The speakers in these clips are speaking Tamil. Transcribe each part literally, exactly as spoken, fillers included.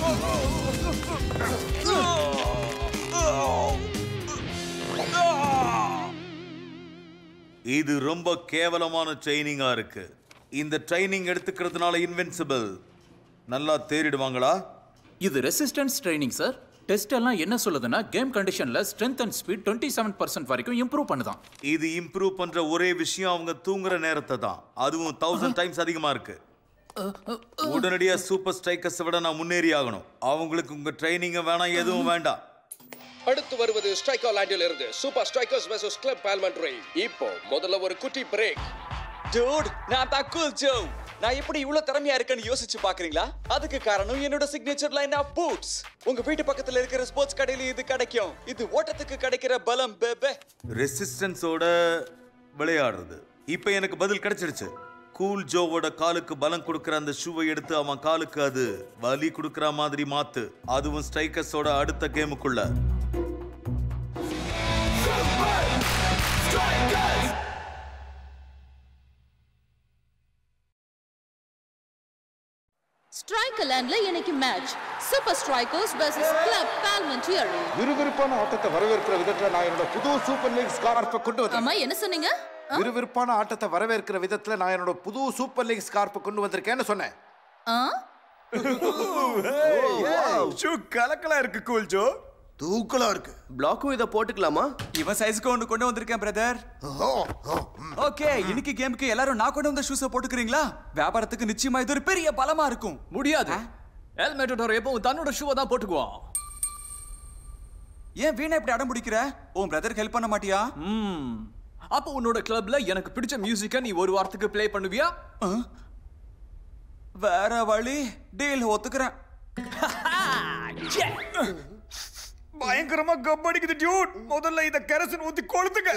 இது ரொம்ப கேவலமான ட்ரைனிங்கா இருக்கு. இந்த ட்ரைனிங் எடுத்துக்கிறதுனால இன்வின்சிபிள் நல்லா தேறிடுவாங்களா? இது ரெசிஸ்டன்ஸ் ட்ரைனிங் சார். டெஸ்ட் எல்லாம் என்ன சொல்லுதுன்னா கேம் கண்டிஷன்ல strength and speed twenty seven percent வரைக்கும் இம்ப்ரூவ் பண்ணுதான். இது இம்ப்ரூவ் பண்ற ஒரே விஷயம் அவங்க தூங்குற நேரத்தை தான். அதுவும் தௌசண்ட் டைம்ஸ் அதிகமா இருக்கு. உடனடியா சூப்பர் ஸ்ட்ரைக்கர்ஸ் விட நான் முன்னேறி ஆகணும். அவங்களுக்கு உங்க ட்ரைனிங் வேணாம், எதுவும் வேண்டாம். அடுத்து வருவது ஸ்ட்ரைக்கர் லேண்டில் இருந்து சூப்பர் ஸ்ட்ரைக்கர்ஸ் வெர்சஸ் கிளப் பால்மண்ட்ரி. இப்போ முதல்ல ஒரு குட்டி பிரேக். டூட், நான் தான் கூல் ஜோ. நான் எப்படி இவ்வளவு திறமையா இருக்கேன்னு யோசிச்சு பாக்குறீங்களா? அதுக்கு காரணம் என்னோட சிக்னேச்சர் லைன் ஆஃப் பூட்ஸ். உங்க வீட்டு பக்கத்துல இருக்கிற ஸ்போர்ட்ஸ் கடையில இது கிடைக்கும். இது ஓட்டத்துக்கு கிடைக்கிற பலம் பேபே. ரெசிஸ்டன்ஸோட விளையாடுறது. இப்போ எனக்கு பதில் கிடைச்சிருச்சு. கூல் ஜோவோட காலுக்கு பலம் கொடுக்கிற அந்த ஷூவை எடுத்து அவன் காலுக்கு அது வலி கொடுக்கிற மாதிரி மாத்து. அதுவும் ஸ்ட்ரைக்கர்ஸோட அடுத்த கேமுக்குள்ள. ஸ்ட்ரைக்கர் லேண்ட்ல இன்னைக்கு match super strikers versus club பால்மண்ட்ரி. விறுவிறுப்பான ஆட்டத்தை வரவேற்கிற விதத்துல நான் என்னோட புது சூப்பர் லீக் ஸ்கார்ஃபை கொண்டு வந்தேன். அம்மா என்ன சொன்னீங்க? விறுவிறுப்பான ஆட்டத்தை வரவேற்கிற விதத்துல நான் என்னோட புது சூப்பர் லீக் ஸ்கார்ஃபை கொண்டு வந்திருக்கேன்னு சொன்னேன். ஷூ கலக்கலா இருக்கு கூல் ஜோ. தூக்கலா இருக்கு. பிளாக்கும் இத போட்டுக்கலாமா? இவன் சைஸ்க்கு ஒன்னு கொண்டு வந்திருக்கேன் பிரதர். ஓகே, இன்னைக்கு கேமுக்கு எல்லாரும் நான் கொண்டு வந்த ஷூஸை போட்டுக்கிறீங்களா? வியாபாரத்துக்கு நிச்சயமா இது ஒரு பெரிய பலமா இருக்கும். முடியாது. எல் மெட்டடோர் எப்பவும் தன்னோட ஷூவை தான் போட்டுக்குவான். ஏன் வீணா இப்படி அடம் பிடிக்கிற? உன் பிரதருக்கு ஹெல்ப் பண்ண மாட்டியா? ம். அப்போ உன்னோட கிளப்ல எனக்கு பிடிச்ச மியூசிக்கை நீ ஒரு வாரத்துக்கு ப்ளே பண்ணுவியா? வேற வழி டீல் ஒத்துக்கிறேன். பயங்கரமா கப்படிக்குது டியூட். முதல்ல இத கெரசின் ஊத்தி கொளுத்துங்க.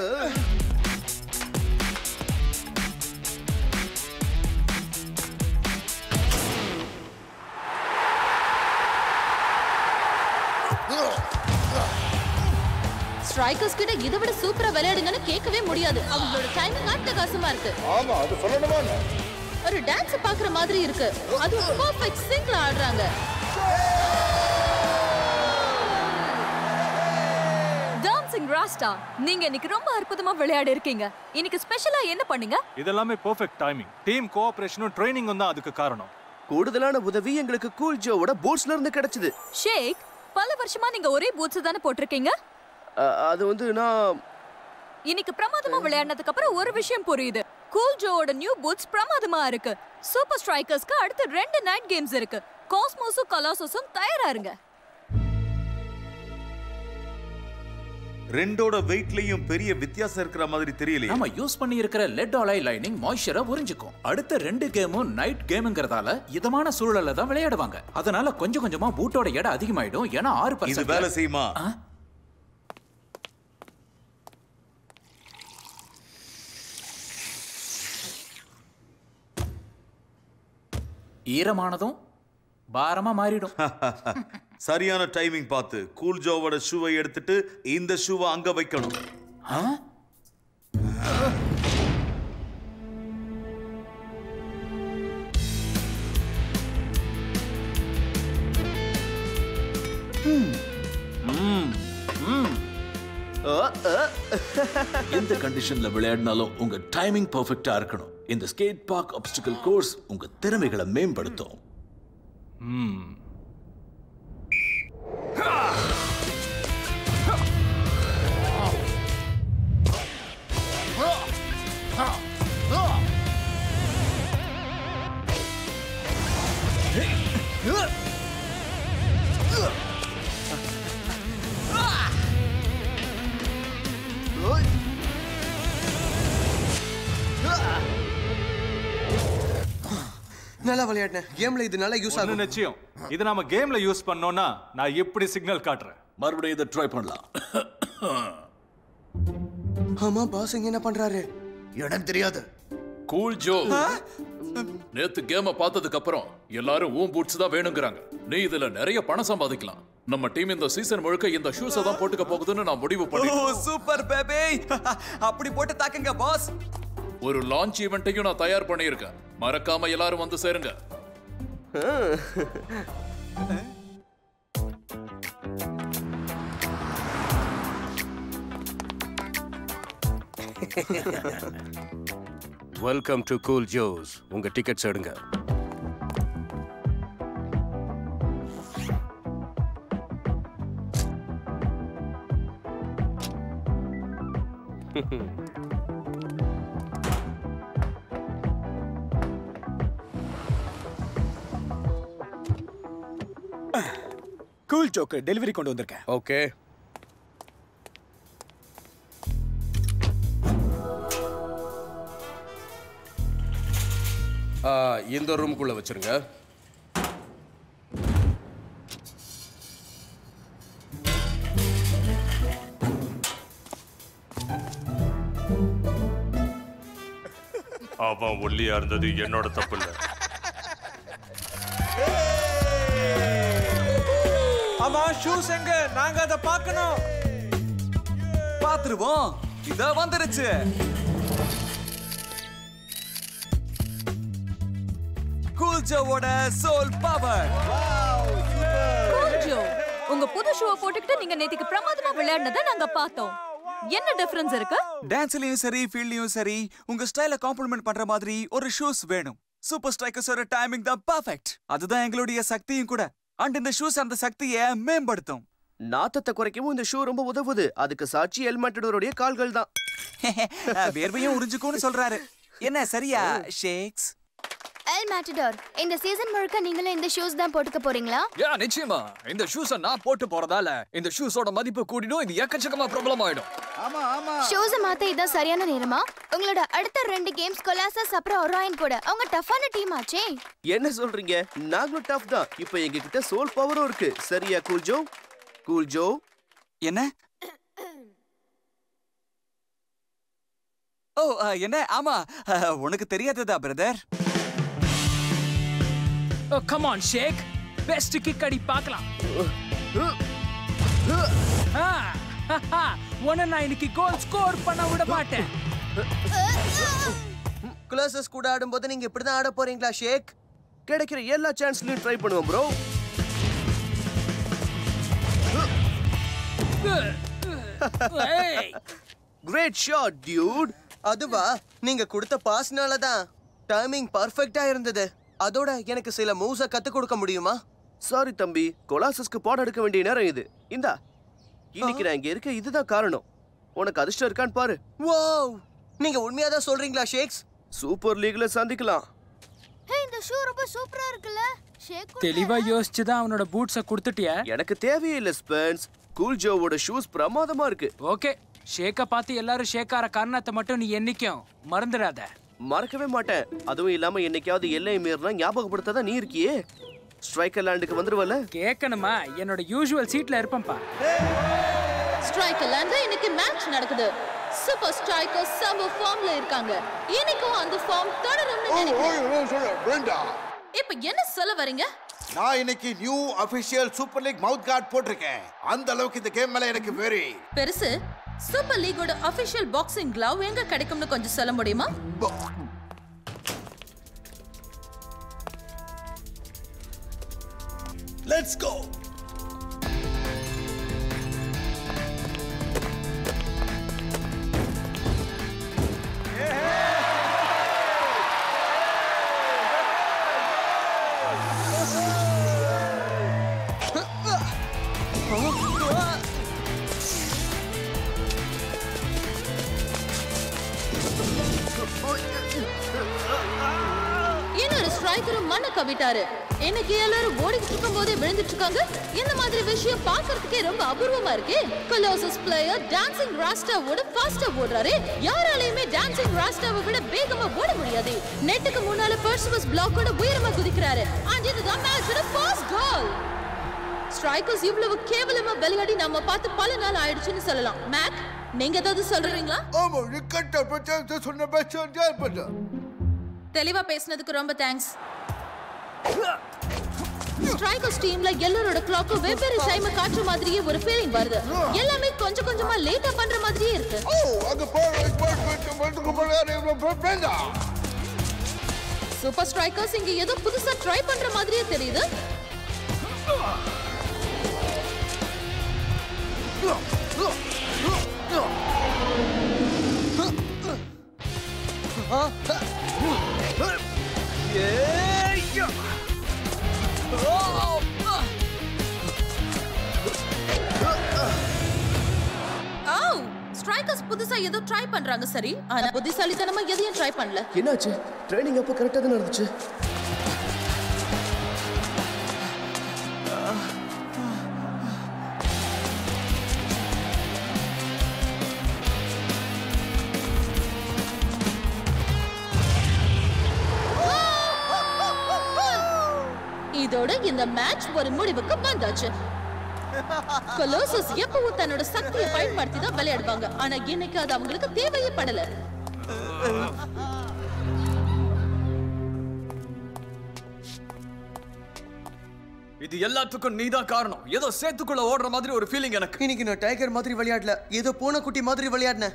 ஸ்ட்ரைக்கர்ஸ் கிட்ட இதை விட சூப்பரா விளையாடுங்கன்னு கேட்கவே முடியாது. அவங்களோட டைமிங் அட்டகாசமா இருக்கு. ஆமா, அது சொல்லணுமா? ஒரு டான்ஸ் பாக்குற மாதிரி இருக்கு. அது பெர்ஃபெக்ட் சிங்க்ல ஆடுறாங்க. டான்சிங் ராஸ்டா, நீங்க இன்னைக்கு ரொம்ப அற்புதமா விளையாடி இருக்கீங்க. இன்னைக்கு ஸ்பெஷலா என்ன பண்ணீங்க? இதெல்லாமே பெர்ஃபெக்ட் டைமிங். டீம் கோஆபரேஷனும் ட்ரெய்னிங்கும் தான் அதுக்கு காரணம். கூடுதலான உதவி எங்களுக்கு கூல் ஜோவோட பூட்ஸ்ல இருந்து கிடைச்சது. ஷேக், பல வருஷமா நீங்க ஒரே பூட்ஸ் தானே போட்டிருக்கீங்க? அது வந்து நான் இன்னைக்கு பிரமாதமா விளையாடினதுக்கு அப்புறம் ஒரு விஷயம் புரியுது. கூல் ஜோவோட நியூ பூட்ஸ் பிரமாதமா இருக்கு. சூப்பர் ஸ்ட்ரைக்கர்ஸ்க்கு அடுத்து ரெண்டு நைட் கேம்ஸ் இருக்கு. காஸ்மோஸும் கலாசஸும் தயாரா இருங்க. ரெண்டோட வெயிட்லயும் பெரிய வித்தியாசம் இருக்கிற மாதிரி தெரியலையே. நம்ம யூஸ் பண்ணி இருக்கிற லெட் ஆலை லைனிங் மாய்ஸ்சரை உறிஞ்சிக்கும். அடுத்த ரெண்டு கேமும் நைட் கேம்ங்கறதால இதமான சூழல்ல தான் விளையாடுவாங்க. அதனால கொஞ்சம் கொஞ்சமா பூட்டோட எடை அதிகமாயிடும். ஏன்னா ஆறு பர்சன்ட் இது வேலை செய்யுமா? ஈரமானதும் பாரமா மாறிடும். சரியான டைமிங் பார்த்து கூல் ஜோவோட ஷூவை எடுத்துட்டு இந்த ஷூவை அங்க வைக்கணும். எந்த கண்டிஷன்ல விளையாடினாலும் உங்க டைமிங் பெர்ஃபெக்ட்டா இருக்கணும். இந்த ஸ்கேட் பார்க் ஆப்ஸ்டிக்கல் கோர்ஸ் உங்க திறமைகளை மேம்படுத்தும். நல்லா விளையாடுனேன். கேம்ல இது நல்லா யூஸ் ஆகும். நிச்சயம். இது நாம கேம்ல யூஸ் பண்ணோம்னா நான் எப்படி சிக்னல் காட்டுறேன். மறுபடியும் இதை ட்ரை பண்ணலாம். ஆமா, பாஸ் இங்க என்ன பண்றாரு? எனக்கு தெரியாது. கூல் ஜோ, நேத்து கேம பார்த்ததுக்கு அப்புறம் எல்லாரும் ஊம் பூட்ஸ் தான் வேணுங்கிறாங்க. நீ இதுல நிறைய பணம் சம்பாதிக்கலாம். நம்ம டீம் இந்த சீசன் முழுக்க இந்த ஷூஸை தான் போட்டுக்க போகுதுன்னு நான் முடிவு பண்ணேன். Oh super baby. அப்படி போட்டு தாக்குங்க பாஸ். ஒரு லான்ச் ஈவென்ட்டையும் நான் தயார் பண்ணியிருக்கேன். மறக்காம எல்லாரும் வந்து சேருங்க. Welcome to cool Joe's. உங்க டிக்கெட்ஸ் எடுங்க. கூல் ஜோக்கு டெலிவரி கொண்டு வந்திருக்கேன். ஓகே. இந்த ரூமுக்குள்ள வச்சிருங்க. அவன் ஒல்லியா இருந்தது என்னோட தப்பு இல்ல. ஆமா, ஷூஸ் எங்க? நாங்க அத பார்க்கணும். பாத்துருவோம். இதோ வந்துருச்சு. கூல் ஜோவோட சோல் பவர். கூல் ஜோ, உங்க புது ஷூவை போட்டுக்கிட்டு நீங்க நேத்திக்கு பிரமாதமா விளையாடுனதை நாங்க பார்த்தோம். என்ன டிஃபரன்ஸ் இருக்கு? டான்ஸ்லயும் சரி, ஃபீல்ட்லயும் சரி, உங்க ஸ்டைலை காம்ப்ளிமெண்ட் பண்ற மாதிரி ஒரு ஷூஸ் வேணும். சூப்பர் ஸ்ட்ரைக்கர்ஸோட டைமிங் தான் பெர்ஃபெக்ட். அதுதான் எங்களுடைய சக்தியும் கூட. அண்ட் இந்த ஷூஸ் அந்த சக்தியை மேம்படுத்தும். நாத்தத்தை குறைக்கவும் இந்த ஷூ ரொம்ப உதவுது. அதுக்கு சாட்சி எல்மேட்டடோருடைய கால்கள் தான். வேர்வையும் உறிஞ்சுக்கும்னு சொல்றாரு. என்ன சரியா ஷேக்ஸ்? எல் மேட்டடோர், இந்த சீசன் முழுக்க நீங்களும் இந்த ஷூஸ் தான் போட்டுக்க போறீங்களா? யா, நிச்சயமா. இந்த ஷூஸை நான் போட்டு போறதால இந்த ஷூஸோட மதிப்பு கூடிடும். இது எக்கச்சக்கமா ப்ராப்ளம் ஆயிடும். ஆமா ஆமா. ஷூஸை மாத்த இதான் சரியான நேரமா? உங்களோட அடுத்த ரெண்டு கேம்ஸ் கொலாசஸ் அப்புறம் ஒராயன் கூட. அவங்க டஃப்பான டீம் ஆச்சே. என்ன சொல்றீங்க? நாங்களும் டஃப் தான். இப்போ எங்க கிட்ட சோல் பவரும் இருக்கு. சரியா கூல் ஜோ? கூல் ஜோ என்ன? ஓ, என்ன? ஆமா, உனக்கு தெரியாததா brother? Oh, come on, Shake. Best kick அடி பார்க்கலாம். உன்னை நான் இன்னைக்கு கோல் ஸ்கோர் பண்ண விட மாட்டேன். கொலாசஸ் கூட ஆடும்போது நீங்க இப்படிதான் ஆட போறீங்களா ஷேக்? கிடைக்கிற எல்லா சான்ஸ்லயும் ட்ரை பண்ணுவோம் ப்ரோ. Great shot dude. அதுவா நீங்க கொடுத்த பாஸ்னால தான் டைமிங் பர்ஃபெக்ட்டா இருந்தது. அதோட எனக்கு சில மூவ்ஸை கத்து கொடுக்க முடியுமா? சாரி தம்பி, கொலாசஸ்க்கு பாடம் எடுக்க வேண்டிய நேரம் இது. இந்தா, இன்னைக்கு நான் இங்க இருக்க இதுதான் காரணம். உனக்கு அதிர்ஷ்டம் இருக்கான்னு பாரு. வாவ், நீங்க உண்மையா தான் சொல்றீங்களா ஷேக்ஸ்? சூப்பர் லீக்ல சந்திக்கலாம். ஹே, இந்த ஷூ ரொம்ப சூப்பரா இருக்குல்ல ஷேக்? தெளிவா யோசிச்சு தான் அவனோட பூட்ஸை கொடுத்துட்டியா? எனக்கு தேவையில்லை ஸ்பென்ஸ். கூல் ஜோவோட ஷூஸ் பிரமாதமா இருக்கு. ஓகே, ஷேக்கை பார்த்து எல்லாரும் ஷேக்கார காரணத்தை மட்டும் நீ என்னைக்கும் மறந்துடாத. மறக்கவே மாட்டேன். அதுவும் இல்லாம என்னைக்காவது எல்லை மீறினா ஞாபகப்படுத்தாதான் நீ இருக்கியே. ஸ்ட்ரைக்கர் லேண்டுக்கு வந்துருவல? கேட்கணுமா? என்னோட யூசுவல் சீட்ல இருப்பேன்ப்பா. ஸ்ட்ரைக்கர் லேண்ட்ல இன்னைக்கு மேட்ச் நடக்குது. சூப்பர் ஸ்ட்ரைக்கர்ஸ் சம ஃபார்ம்ல இருக்காங்க. இன்னைக்கும் அந்த ஃபார்ம் தொடரும்னு நினைக்கிறேன். இப்போ என்ன சொல்ல வரீங்க? நான் இன்னைக்கு new official super league mouth guard போட்டிருக்கேன். அந்த அளவுக்கு இந்த கேம் மேல எனக்கு வெரி பெருசு. சூப்பர் லீகோட அபிஷியல் பாக்ஸிங் கிளவ் எங்க கிடைக்கும்னு கொஞ்சம் சொல்ல முடியுமா? Let's go. இன்னொரு ஸ்ட்ரைக்கரும் மண்ண கவிட்டாரு. இன்னைக்கு எல்லாரும் ஓடிட்டு இருக்கும் போதே விழுந்துட்டு இருக்காங்க. இந்த மாதிரி விஷயம் பார்க்கிறதுக்கே ரொம்ப அபூர்வமா இருக்கு. கொலாசஸ் பிளேயர் டான்சிங் ராஸ்டாவோட ஃபாஸ்டா ஓடுறாரு. யாராலையுமே டான்சிங் ராஸ்டாவை விட வேகமா ஓட முடியாது. நெட்டுக்கு முன்னால பர்சுவஸ் பிளாக்கோட உயரமா குதிக்கிறாரு. அண்ட் இதுதான் மேட்சோட ஃபர்ஸ்ட் கோல். ஸ்ட்ரைக்கர்ஸ் இவ்வளவு கேவலமா விளையாடி நம்ம பார்த்து பல நாள் ஆயிடுச்சுன்னு சொல்லலாம். மேக், நீங்க ஏதாவது சொல்றீங்களா? ஆமா, நிக்கட்ட பச்சை சொன்ன பச்சை ஜெர்பட. தெளிவா பேசினதுக்கு ரொம்ப தேங்க்ஸ். ஸ்ட்ரைக்கர்ஸ் டீம்ல எல்லாரோட கிளாக்கும் வெவ்வேறு டைம் காட்டுற மாதிரியே ஒரு ஃபீலிங் வருது. எல்லாமே கொஞ்சம் கொஞ்சமா லேட்டா பண்ற மாதிரியே இருக்கு. ஓ, அங்க பாரு, பாரு, பாரு. சூப்பர் ஸ்ட்ரைக்கர்ஸ் இங்க ஏதோ புதுசா ட்ரை பண்ற மாதிரியே தெரியுது. ஸ்ட்ரைக்கர்ஸ் புதுசா ஏதோ ட்ரை பண்றாங்க சரி, ஆனா புத்திசாலித்தனமா எதையும் ட்ரை பண்ணல. என்னாச்சு? ட்ரைனிங் அப்போ கரெக்டா தான் நடந்துச்சு. இதோட இந்த மேட்ச் ஒரு முடிவுக்கு வந்தாச்சு. கொலோசஸ் எப்பவும் தன்னோட சக்தியை பயன்படுத்தி தான் விளையாடுவாங்க, ஆனா இன்னைக்கு அது அவங்களுக்கு தேவையே படல. இது எல்லாத்துக்கும் நீதான் காரணம். ஏதோ சேத்துக்குள்ள ஓடுற மாதிரி ஒரு ஃபீலிங் எனக்கு. இன்னைக்கு நான் டைகர் மாதிரி விளையாடல, ஏதோ பூனைக்குட்டி மாதிரி விளையாடினேன்.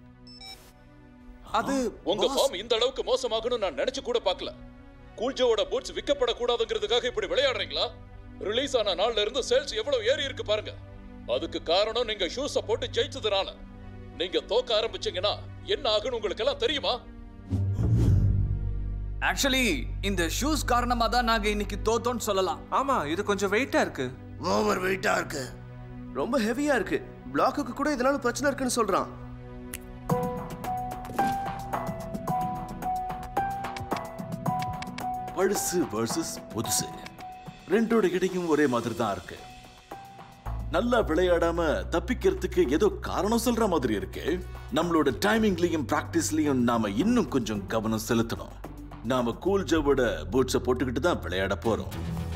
அது உங்க ஃபார்ம் இந்த அளவுக்கு மோசமாகணும் நான் நினைச்சு கூட பார்க்கல. கூல்ஜோவோட பூட்ஸ் விற்கப்படக்கூடாதுங்கிறதுக்காக இப்படி விளையாடுறீங்களா? ரிலீஸ் ஆன நாள்ல இருந்து சேல்ஸ் எவ்வளவு ஏறி இருக்கு பாருங்க. அதுக்கு காரணம் நீங்க ஷூஸ போட்டு ஜெயிச்சதுனால. நீங்க தோக்க ஆரம்பிச்சீங்கன்னா என்ன ஆகுன்னு உங்களுக்கு எல்லாம் தெரியுமா? ஆக்சுவலி இந்த ஷூஸ் காரணமா தான் நாங்க இன்னைக்கு தோத்தோன்னு சொல்லலாம். ஆமா, இது கொஞ்சம் வெயிட்டா இருக்கு. ஓவர் வெயிட்டா இருக்கு, ரொம்ப ஹெவியா இருக்கு. பிளாக்குக்கு கூட இதனால பிரச்சனை இருக்குன்னு சொல்றான். பழசு வர்சஸ் புதுசு ரெண்டோட இடையும் ஒரே மாதிரி தான் இருக்கு. நல்லா விளையாடாம தப்பிக்கிறதுக்கு ஏதோ காரணம் சொல்ற மாதிரி இருக்கு. நம்மளோட டைமிங்லயும் பிராக்டிஸ்லயும் நாம இன்னும் கொஞ்சம் கவனம் செலுத்தணும். நாம கூல் ஜோவோட பூட்ஸை போட்டுக்கிட்டு தான் விளையாட போறோம்.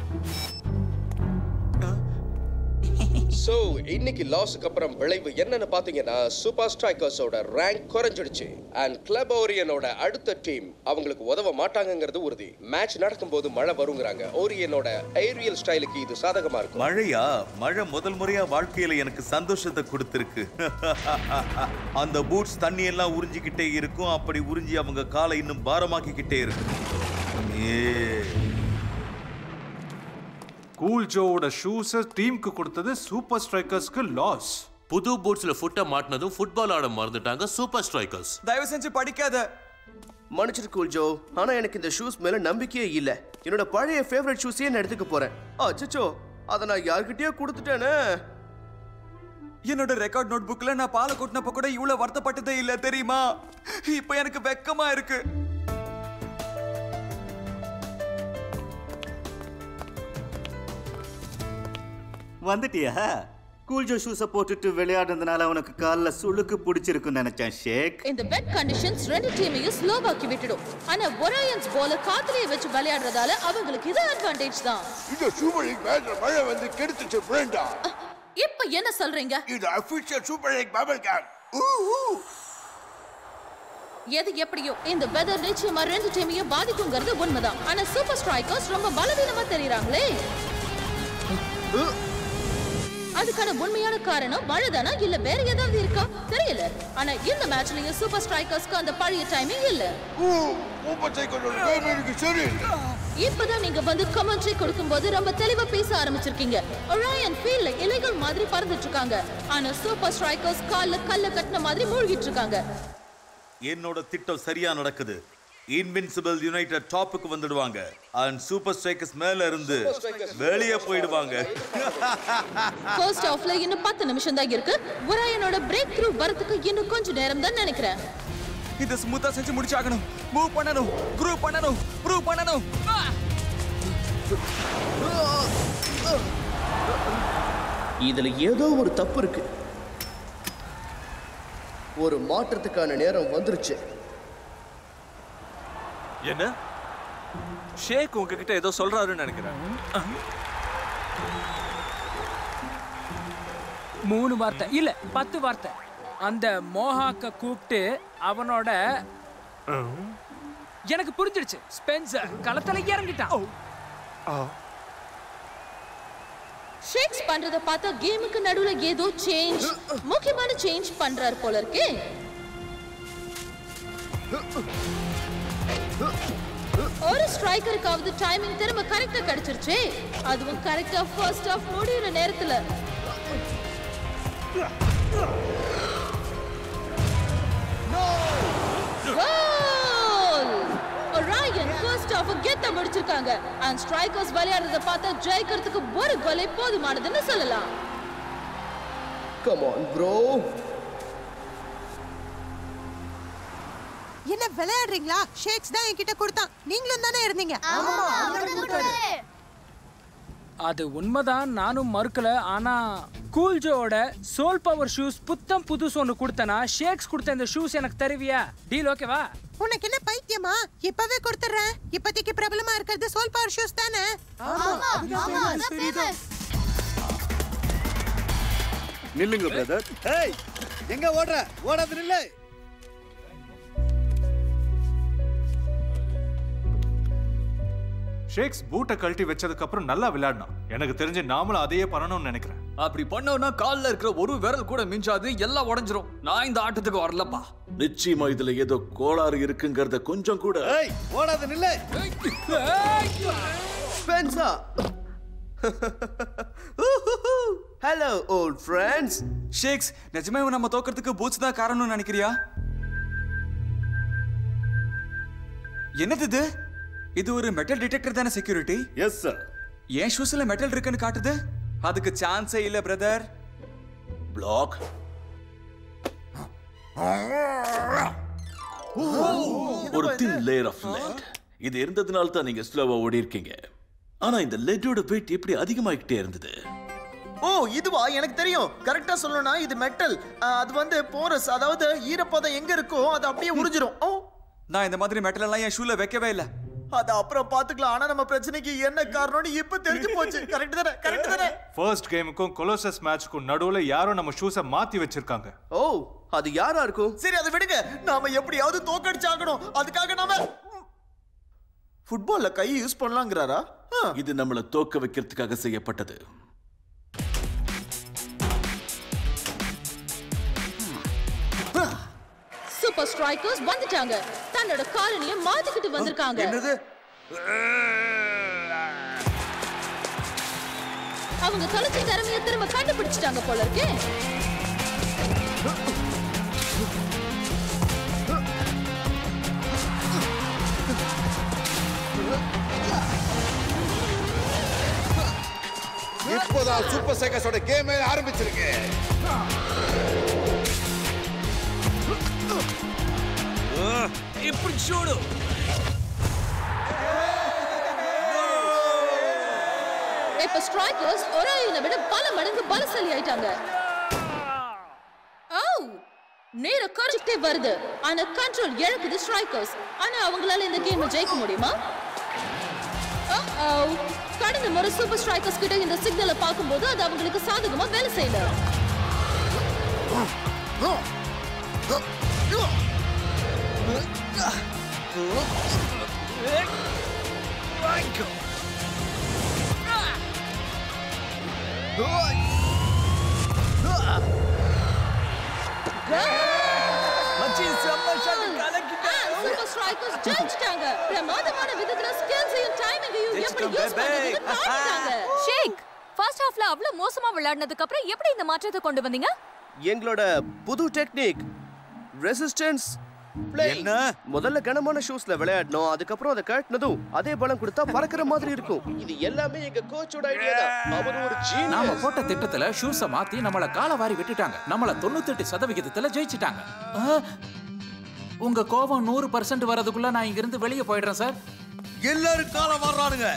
சோ இன்னைக்கு லாஸ்க்கு அப்புறம் விளைவு என்னன்னு பாத்தீங்கன்னா சூப்பர் ஸ்ட்ரைக்கர்ஸோட ரேங்க் குறைஞ்சிடுச்சு அண்ட் கிளப் ஓரியனோட அடுத்த டீம் அவங்களுக்கு உதவ மாட்டாங்கங்கிறது உறுதி. மேட்ச் நடக்கும்போது மழை வருங்கிறாங்க. ஓரியனோட ஏரியல் ஸ்டைலுக்கு இது சாதகமா இருக்கும். மழையா? மழை முதல் முறையா வாழ்க்கையில எனக்கு சந்தோஷத்தை கொடுத்திருக்கு. அந்த பூட்ஸ் தண்ணி எல்லாம் உறிஞ்சிக்கிட்டே இருக்கும். அப்படி உறிஞ்சி அவங்க காலை இன்னும் பாரமாக்கிக்கிட்டே இருக்கும். கூல் ஜோவோட ஷூஸ் டீமுக்கு கொடுத்தது சூப்பர் ஸ்ட்ரைக்கர்ஸ்க்கு லாஸ். புது பூட்ஸ்ல ஃபுட்ட மாட்டினதும் ஃபுட்பால் ஆட மறந்துட்டாங்க சூப்பர் ஸ்ட்ரைக்கர்ஸ். தயவு செஞ்சு படிக்காத. மன்னிச்சிரு கூல் ஜோ, ஆனா எனக்கு இந்த ஷூஸ் மேல நம்பிக்கையே இல்ல. என்னோட பழைய ஃபேவரட் ஷூஸையே நான் எடுத்துக்க போறேன். அச்சச்சோ, அத நான் யார்கிட்டயே கொடுத்துட்டேனே. என்னோட ரெக்கார்ட் நோட் புக்ல நான் பாலை கொட்டினப்ப கூட இவ்வளவு வருத்தப்பட்டதே இல்ல தெரியுமா? இப்ப எனக்கு வெக்கமா இருக்கு. வந்துட்டியா? கூல் ஜோ ஷூஸை போட்டுட்டு விளையாடுறதுனால உனக்கு கால்ல சுளுக்கு பிடிச்சிருக்குன்னு நினைச்சேன் ஷேக். இந்த வெட் கண்டிஷன்ஸ் ரெண்டு டீமையும் ஸ்லோவாக்கி விட்டுடும். ஆனா ஒராயன்ஸ் பால காத்துலயே வச்சு விளையாடுறதால அவங்களுக்கு இது அட்வான்டேஜ் தான். இந்த சூப்பர் லீக் மேட்ச்ல மழை வந்து கெடுத்துச்சு ஃப்ரெண்டா. இப்போ என்ன சொல்றீங்க? இது official super league bubble game. எது எப்படியோ இந்த வெதர் நிச்சயமா ரெண்டு டீமையும் பாதிக்குங்கிறது உண்மைதான். ஆனா சூப்பர் ஸ்ட்ரைக்கர்ஸ் ரொம்ப பலவீனமா தெரியுறாங்களே. அதுக்கான உண்மையான காரணம் மழைதானா இல்ல வேற ஏதாவது இருக்கா தெரியல. ஆனா இந்த மேட்ச்லயும் சூப்பர் ஸ்ட்ரைக்கர்ஸ்க்கு அந்த பழைய டைமிங் இல்ல. இப்பதான் நீங்க வந்து கமெண்ட்ரி கொடுக்கும்போது ரொம்ப தெளிவா பேச ஆரம்பிச்சிருக்கீங்க. ஒராயன் ஃபீல்ட்ல இலைகள் மாதிரி பறந்துட்டு இருக்காங்க. ஆனா சூப்பர் ஸ்ட்ரைக்கர்ஸ் கால்ல கல்ல கட்டின மாதிரி மூழ்கிட்டு இருக்காங்க. என்னோட திட்டம் சரியா நடக்குது. இன்வின்சிபிள் யுனைடெட் டாப்புக்கு வந்துடுவாங்க அண்ட் சூப்பர் ஸ்ட்ரைக்கர்ஸ் மேல இருந்து வெளியே போயிடுவாங்க. ஃபர்ஸ்ட் ஆஃப்ல இன்னும் பத்து நிமிஷம் தான் இருக்கு. ஒராயனோட பிரேக் த்ரூ வரதுக்கு இன்னும் கொஞ்சம் நேரம் தான் நினைக்கிறேன். இத ஸ்மூத்தா செஞ்சு முடிச்சாகணும். மூவ் பண்ணனும், க்ரூப் பண்ணனும், ப்ரூவ் பண்ணனும். இதுல ஏதோ ஒரு தப்பு இருக்கு. ஒரு மாற்றத்துக்கான நேரம் வந்துருச்சு. என்ன? ஷேக் உங்ககிட்ட ஏதோ சொல்றாருன்னு நினைக்கிறேன். மூணு வார்த்தை இல்ல பத்து வார்த்தை. அந்த மோஹாக்க கூப்பிட்டு அவனோட எனக்கு புரிஞ்சிடுச்சு. ஸ்பென்சர் களத்துல இறங்கிட்டான். ஷேக்ஸ் பண்றத பார்த்தா கேமுக்கு நடுவுல ஏதோ சேஞ்ச், முக்கியமான சேஞ்ச் பண்றாரு போல இருக்கே. ஒரு ஸ்ட்ரைக்கருக்காவது டைமிங் திரும்ப கரெக்டா கிடைச்சிருச்சு. அதுவும் கரெக்டா ஃபர்ஸ்ட் ஆஃப் முடியுற நேரத்துல. அடிச்சிருக்காங்க. and strikers விளையாடுறத பார்த்தா ஜெயிக்கிறதுக்கு ஒரு கோலே போதுமானதுன்னு சொல்லலாம். come on bro. என்ன விளையாடுறீங்களா? ஷேக்ஸ் தான் என்கிட்ட கொடுத்தான். நீங்களும் தானே இருந்தீங்க. அது உண்மைதான், நானும் மறுக்கல. ஆனா கூல் ஜோவோட சோல் பவர் ஷூஸ் புத்தம் புதுசு ஒன்று கொடுத்தனா ஷேக்ஸ் கொடுத்த இந்த ஷூஸ் எனக்கு தருவியா? டீல் ஓகேவா? உனக்கு என்ன பைத்தியமா? இப்பவே கொடுத்துறேன். இப்போதைக்கு பிரபலமா இருக்கிறது சோல் பவர் ஷூஸ் தானே. நில்லுங்க பிரதர். ஏய் எங்க ஓடுற? ஓடாத நில்லு. ஷேக்ஸ் பூட்டை கழட்டி வச்சதுக்கு அப்புறம் நல்லா விளையாடணும். எனக்கு தெரிஞ்சு நாமளும் அதையே பண்ணணும்னு நினைக்கிறேன். அப்படி பண்ணோம்னா கால்ல இருக்கிற ஒரு விரல் கூட மிஞ்சாது, எல்லாம் உடைஞ்சிரும். நான் இந்த ஆட்டத்துக்கு வரலப்பா. நிச்சயமா இதுல ஏதோ கோளாறு இருக்குங்கிறத கொஞ்சம் கூட. ஏய் ஓடாத நில்லு. ஸ்பென்சா. Hello old friends. ஷேக்ஸ், நிஜமாவே நம்ம தோக்கிறதுக்கு பூட்ஸ் தான் காரணம்னு நினைக்கிறியா? என்னது இது? இது ஒரு மெட்டல் டிடெக்டர் தானே செக்யூரிட்டி? Yes sir. ஏன் ஷூஸ்ல மெட்டல் இருக்குன்னு காட்டுது? அதுக்கு சான்ஸே இல்ல பிரதர். பிளாக். ஒரு தின் லேயர் ஆஃப் லெட். இது இருந்ததுனால தான் நீங்க ஸ்லோவா ஓடி இருக்கீங்க. ஆனா இந்த லெட்டோட வெயிட் எப்படி அதிகமாகிட்டே இருந்தது? ஓ இதுவா? எனக்கு தெரியும். கரெக்டா சொல்லணும்னா இது மெட்டல். அது வந்து போரஸ், அதாவது ஈரப்பதம் எங்க இருக்கோ அது அப்படியே உறிஞ்சிரும். ஓ நான் இந்த மாதிரி மெட்டல் எல்லாம் என் ஷூல வைக்கவே இல்ல. அது அப்புறம் பாத்துக்கலாம். ஆனா நம்ம பிரச்சனைக்கு என்ன காரணம்னு இப்ப தெரிஞ்சு போச்சு. கரெக்ட் தானே? கரெக்ட் தானே? ஃபர்ஸ்ட் கேமுக்கும் கொலோசஸ் மேட்ச்க்கும் நடுவுல யாரோ நம்ம ஷூஸை மாத்தி வச்சிருக்காங்க. ஓ அது யாரா இருக்கும்? சரி அதை விடுங்க. நாம எப்படியாவது தோக்கடிச்சாகணும். அதுக்காக நாம ஃபுட்பால்ல கை யூஸ் பண்ணலாம்ங்கறாரா? இது நம்மள தோக்க வைக்கிறதுக்காக செய்யப்பட்டது. சூப்பர் ஸ்ட்ரைக்கர்ஸ் வந்துட்டாங்க. தன்னோட காலனியை மாத்திக்கிட்டு வந்திருக்காங்க. என்னது? அவங்க தொலைச்ச திறமையை திரும்ப கண்டுபிடிச்சிட்டாங்க போல இருக்கே. இப்போதான் சூப்பர் ஸ்ட்ரைக்கர்ஸோட கேம் ஆரம்பிச்சிருக்கு. இப்படி சூடு. இப்ப ஸ்ட்ரைக்கர்ஸ் ஒராயினை விட பல மடங்கு பலசாலி ஆயிட்டாங்க. ஓ நேர குறைஞ்சிட்டே வருது. ஆனா கண்ட்ரோல் இழக்குது ஸ்ட்ரைக்கர்ஸ். ஆனா அவங்களால இந்த கேமை ஜெயிக்க முடியுமா? கடந்த முறை சூப்பர் ஸ்ட்ரைக்கர்ஸ் கிட்ட இந்த சிக்னலை பார்க்கும்போது அது அவங்களுக்கு சாதகமா வேலை செய்யல. சூப்பர் ஸ்ட்ரைக்கர்ஸ் ஜெயிச்சிட்டாங்க. பிரமாதமான விதத்துல ஸ்கில்ஸையும் டைமிங்கையும் எப்படி யூஸ் பண்றதுன்னு காட்டிட்டாங்க. ஷேக், ஃபர்ஸ்ட் ஹாஃப்ல அவ்வளவு மோசமா விளையாடுனதுக்கு அப்புறம் எப்படி இந்த மாற்றத்தை கொண்டு வந்தீங்க? எங்களோட புது டெக்னிக் ரெசிஸ்டன்ஸ் பிளே. என்ன? முதல்ல கனமான ஷூஸ்ல விளையாடணும். அதுக்கப்புறம் அதை கழட்டினதும் அதே பலம் கொடுத்தா பறக்கிற மாதிரி இருக்கும். இது எல்லாமே எங்க கோச்சோட ஐடியா தான். அவர் ஒரு ஜீனியஸ். நாம போட்ட திட்டத்துல ஷூஸ மாத்தி நம்மள காலவாரி விட்டுட்டாங்க. நம்மள தொண்ணூத்தி எட்டு சதவிகிதத்துல ஜெயிச்சிட்டாங்க. உங்க கோபம் நூறு பர்சன்ட் வரதுக்குள்ள நான் இங்க இருந்து வெளியே போயிடுறேன் சார். எல்லாரும் காலம் வர்றானுங்க.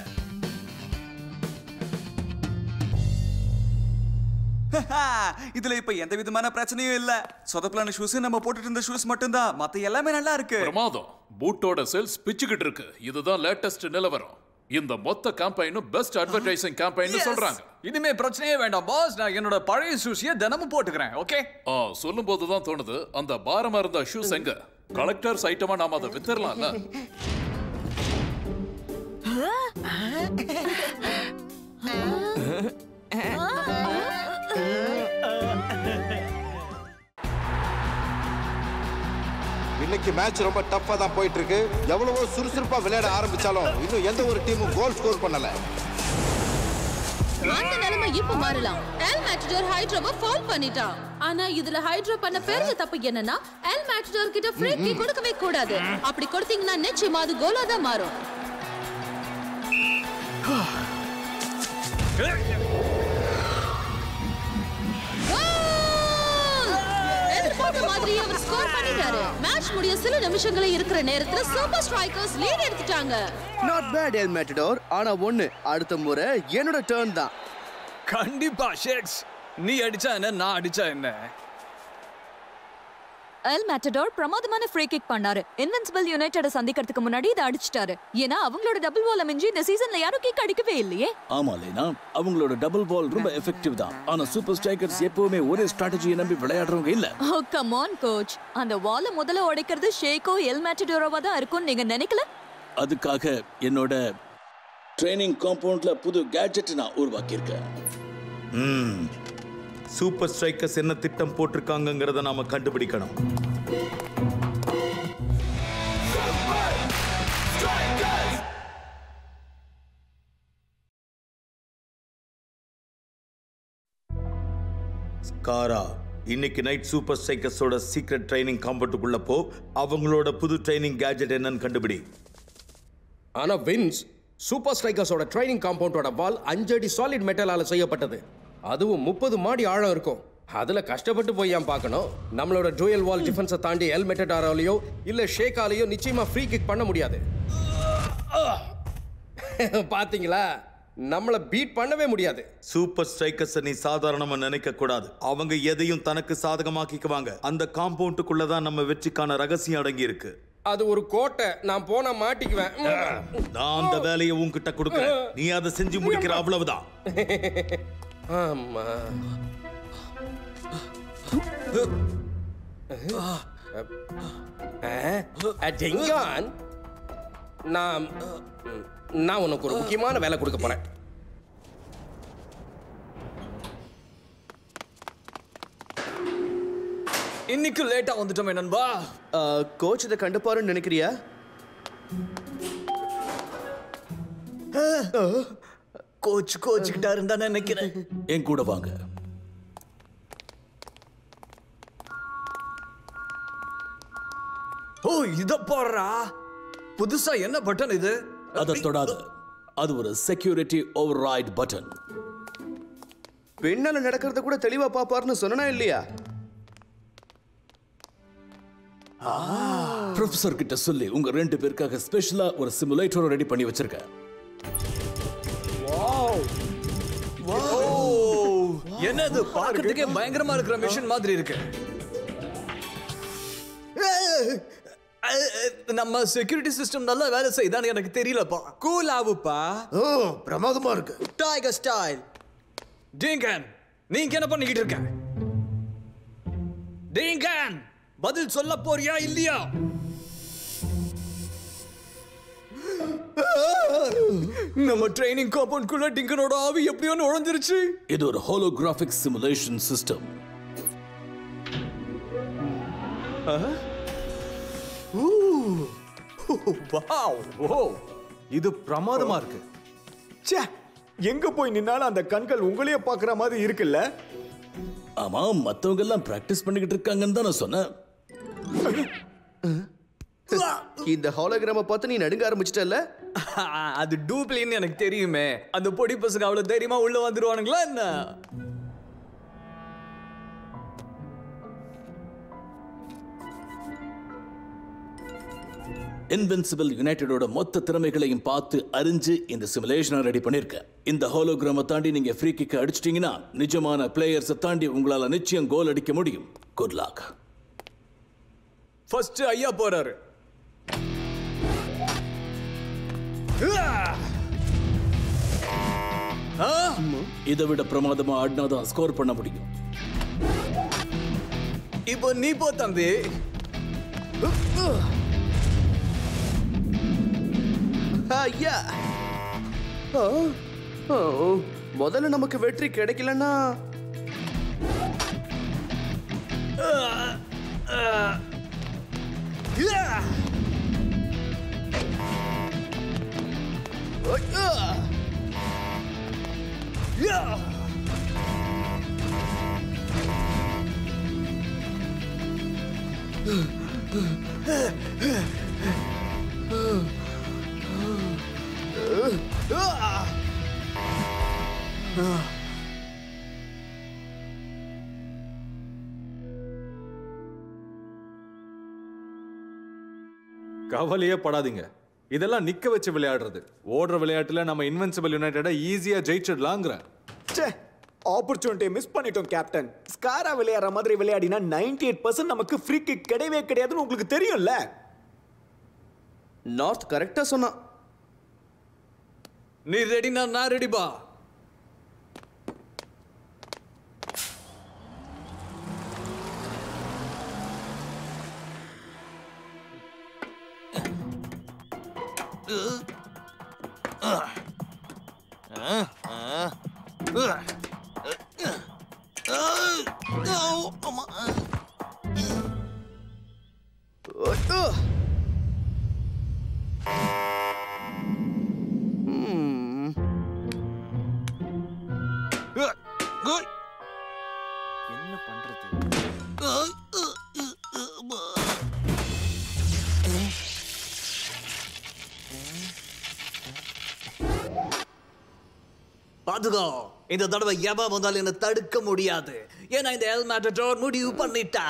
இதுல இப்ப எந்த விதமான பிரச்சனையும் இல்ல. சொதப்பலான ஷூஸ் நம்ம போட்டுட்டு இருந்த ஷூஸ் மட்டும்தான். மத்த எல்லாமே நல்லா இருக்கு. பிரமாதம். பூட்டோட சேல்ஸ் பிச்சுக்கிட்டு இருக்கு. இதுதான் லேட்டஸ்ட் நிலவரம். இந்த மொத்த கேம்பெயினும் பெஸ்ட் அட்வர்டைசிங் கேம்பெயின் சொல்றாங்க. இனிமே பிரச்சனையே வேண்டாம் பாஸ். நான் என்னோட பழைய ஷூஸையே தினமும் போட்டுக்கிறேன். ஓகே? ஆ சொல்லும் போது தான் தோணுது, அந்த பாரமா இருந்த ஷூஸ் எங்க? கலெக்டர்ஸ் ஐட்டமா நாம அதை வித்தரலாம்ல. இன்னைக்கு மேட்ச் ரொம்ப டஃப்பா தான் போயிட்டு இருக்கு. எவ்வளவோ சுறுசுறுப்பா விளையாட ஆரம்பிச்சாலும் இன்னும் எந்த ஒரு டீமும் கோல் ஸ்கோர் பண்ணல. அந்த நிலைமை இப்ப மாறலாம். எல் மேட்டடோர் ஹைட்ரோவை ஃபால் பண்ணிட்டான். ஆனா இதுல ஹைட்ரோ பண்ண பெரிய தப்பு என்னன்னா எல் மேட்டடோர் கிட்ட ஃப்ரீ கிக் கொடுக்கவே கூடாது. அப்படி கொடுத்தீங்கன்னா நிச்சயமா அது கோலா தான் மாறும். எதிர்பார்த்த மாதிரி அவர் ஸ்கோர் பண்ணிட்டாரு. மேட்ச் முடிய சில நிமிஷங்களே இருக்கிற நேரத்துல சூப்பர் ஸ்ட்ரைக்கர்ஸ் லீட் எடுத்துட்டாங்க. Not bad El Matador. ஆனா ஒண்ணு, அடுத்த முறை என்னோட டர்ன் தான். கண்டிப்பா ஷேக்ஸ். நீ அடிச்சா என்ன, நான் அடிச்சா என்ன? எல் மேட்டடோர் பிரமாதமான ஃப்ரீ கிக் பண்ணாரு. இன்வின்சிபிள் யுனைட்டட சந்திக்கிறதுக்கு முன்னாடி இதை அடிச்சிட்டாரு. ஏன்னா அவங்களோட டபுள் பால் மிஞ்சி இந்த சீசன்ல யாரும் கிக் அடிக்கவே இல்லையே. ஆமா லேனா, அவங்களோட டபுள் பால் ரொம்ப எஃபெக்டிவ் தான். ஆனா சூப்பர் ஸ்ட்ரைக்கர்ஸ் எப்பவுமே ஒரே ஸ்ட்ராட்டஜியை நம்பி விளையாடுறவங்க இல்ல. ஓ கம் ஆன் கோச், அந்த வாலை முதல்ல உடைக்கிறது ஷேக்கோ எல் மேட்டடோரோவா தான் இருக்கும்னு நீங்க நினைக்கல? அதுக்காக என்னோட ட்ரைனிங் காம்பவுண்ட்ல புது கேட்ஜெட் நான் உருவாக்கி இருக்கேன். ம் சூப்பர் ஸ்ட்ரைக்கர்ஸ் என்ன திட்டம் போட்டிருக்காங்கங்கறத நாம கண்டுபிடிக்கணும். ஸ்காரா, இன்னைக்கு நைட் சூப்பர் ஸ்ட்ரைக்கர்ஸோட சீக்ரெட் ட்ரைனிங் காம்பவுண்டுக்குள்ள போ. அவங்களோட புது ட்ரைனிங் கேட்ஜெட் என்னன்னு கண்டுபிடி. ஆனா வின்ஸ், சூப்பர் ஸ்ட்ரைக்கர்ஸோட ட்ரைனிங் காம்பவுண்டோட வால் அஞ்சடி சாலிட் மெட்டலால செய்யப்பட்டது. அதுவும் முப்பது மாடி ஆழம் இருக்கும். அதுல கஷ்டப்பட்டு போய் ஏன் பார்க்கணும்? நம்மளோட டுயல் வால் டிஃபென்ஸை தாண்டி எல் மெட்டடாராலையோ இல்ல ஷேக்காலையோ நிச்சயமா ஃப்ரீ கிக் பண்ண முடியாது. பாத்தீங்களா, நம்மள பீட் பண்ணவே முடியாது. சூப்பர் ஸ்ட்ரைக்கர்ஸ் நீ சாதாரணமா நினைக்க கூடாது. அவங்க எதையும் தனக்கு சாதகமாக்கிக்குவாங்க. அந்த காம்பவுண்டுக்குள்ள தான் நம்ம வெற்றிக்கான ரகசியம் அடங்கி இருக்கு. அது ஒரு கோட்டை. நான் போனா மாட்டிக்குவேன். நான் அந்த வேலையை உன்கிட்ட கொடுக்கிறேன். நீ அதை செஞ்சு முடிக்கிற, அவ்வளவுதான். ஆமா. நான் நான் உனக்கு ஒரு முக்கியமான வேலை கொடுக்க போறேன். இன்னைக்கு லேட்டா வந்துட்டோமே நண்பா. கோச் இதை கண்டுப்பாருன்னு நினைக்கிறியா? கோச் கோச்சுக்கிட்டாருன்னு தான் நினைக்கிறேன். என் கூட வாங்க. ஓ, இத போடுறா. புதுசா என்ன பட்டன் இது? அதை தொடாத. அது ஒரு செக்யூரிட்டி ஓவர்ரைட் பட்டன். பின்னால நடக்கிறத கூட தெளிவா பாப்பாருன்னு சொன்னா இல்லையா? ப்ரொஃபசர் கிட்ட சொல்லி உங்க ரெண்டு பேருக்காக ஸ்பெஷலா ஒரு சிமுலேட்டர் ரெடி பண்ணி வச்சிருக்கேன். என்னது, பார்க்கிறதுக்கே பயங்கரமா இருக்கிற மிஷின் மாதிரி இருக்கு. நம்ம செக்யூரிட்டி சிஸ்டம் நல்லா வேலை செய்தான்னு எனக்கு தெரியலப்பா. கூல் ஆவுப்பா. ஓ, பிரமாதமா இருக்கு. Tiger style. டிங்கன், நீங்க என்ன பண்ணிக்கிட்டு இருக்க? டிங்கன், பதில் சொல்ல போறியா இல்லையா? நம்ம ட்ரைனிங் காம்பவுண்ட் குள்ள டிங்கனோட ஆவி எப்படியோ நுழைஞ்சிருச்சு. இது ஒரு ஹோலோகிராஃபிக் சிமுலேஷன் சிஸ்டம். இது பிரமாதமா இருக்கு. ச்சே, எங்க போய் நின்னாலும் அந்த கண்கள் உங்களையே பாக்குற மாதிரி இருக்குல்ல? ஆமா, மத்தவங்க எல்லாம் பிராக்டிஸ் பண்ணிக்கிட்டு இருக்காங்கன்னு தான் நான் சொன்னேன். இந்த ஹாலோகிராம பார்த்து நீ நடுங்க ஆரம்பிச்சிட்டல்ல? அது டூப்ளின்னு எனக்கு தெரியுமே. அந்த பொடி பசங்க அவ்வளவு தைரியமா உள்ள வந்துருவானுங்களா என்ன? இன்வின்சிபிள் யுனைட்டடோட மொத்த திறமைகளையும் பார்த்து அறிஞ்சு இந்த சிமுலேஷனை ரெடி பண்ணிருக்கேன். இந்த ஹோலோகிராமை தாண்டி நீங்க ஃப்ரீ கிக் அடிச்சிட்டீங்கன்னா நிஜமான பிளேயர்ஸை தாண்டி உங்களால நிச்சயம் கோல் அடிக்க முடியும். Good luck. ஃபர்ஸ்ட் ஐயா போறாரு. இதை விட பிரமாதமா ஆடினாதான் ஸ்கோர் பண்ண முடியும். இப்போ நீ போ தம்பி. ஐயா, முதல்ல நமக்கு வெற்றி கிடைக்கலன்னா கவலையே படாதீங்க. இதெல்லாம் நிக்க வச்சு விளையாடுறது. ஓடுற விளையாட்டுல நம்ம இன்வென்சிபிள் யுனைட்டட ஈஸியா ஜெயிச்சிடலாங்கிற. ச்சே, ஆப்பர்ச்சுனிட்டி மிஸ் பண்ணிட்டோம் கேப்டன். ஸ்காரா விளையாடுற மாதிரி விளையாடினா நைன்டி எயிட் பர்சன்ட் நமக்கு ஃப்ரீ கிக் கிடையவே கிடையாதுன்னு உங்களுக்கு தெரியும்ல. நார்த் கரெக்டா சொன்னா. நீ ரெடினா நான் ரெடிபா. என்ன பண்றது? பாத்துக்கோ, இந்த தடவை எவன் வந்தாலும் என்ன தடுக்க முடியாது. ஏன்னா இந்த எல் மேட்டடோர் முடிவு பண்ணிட்டா.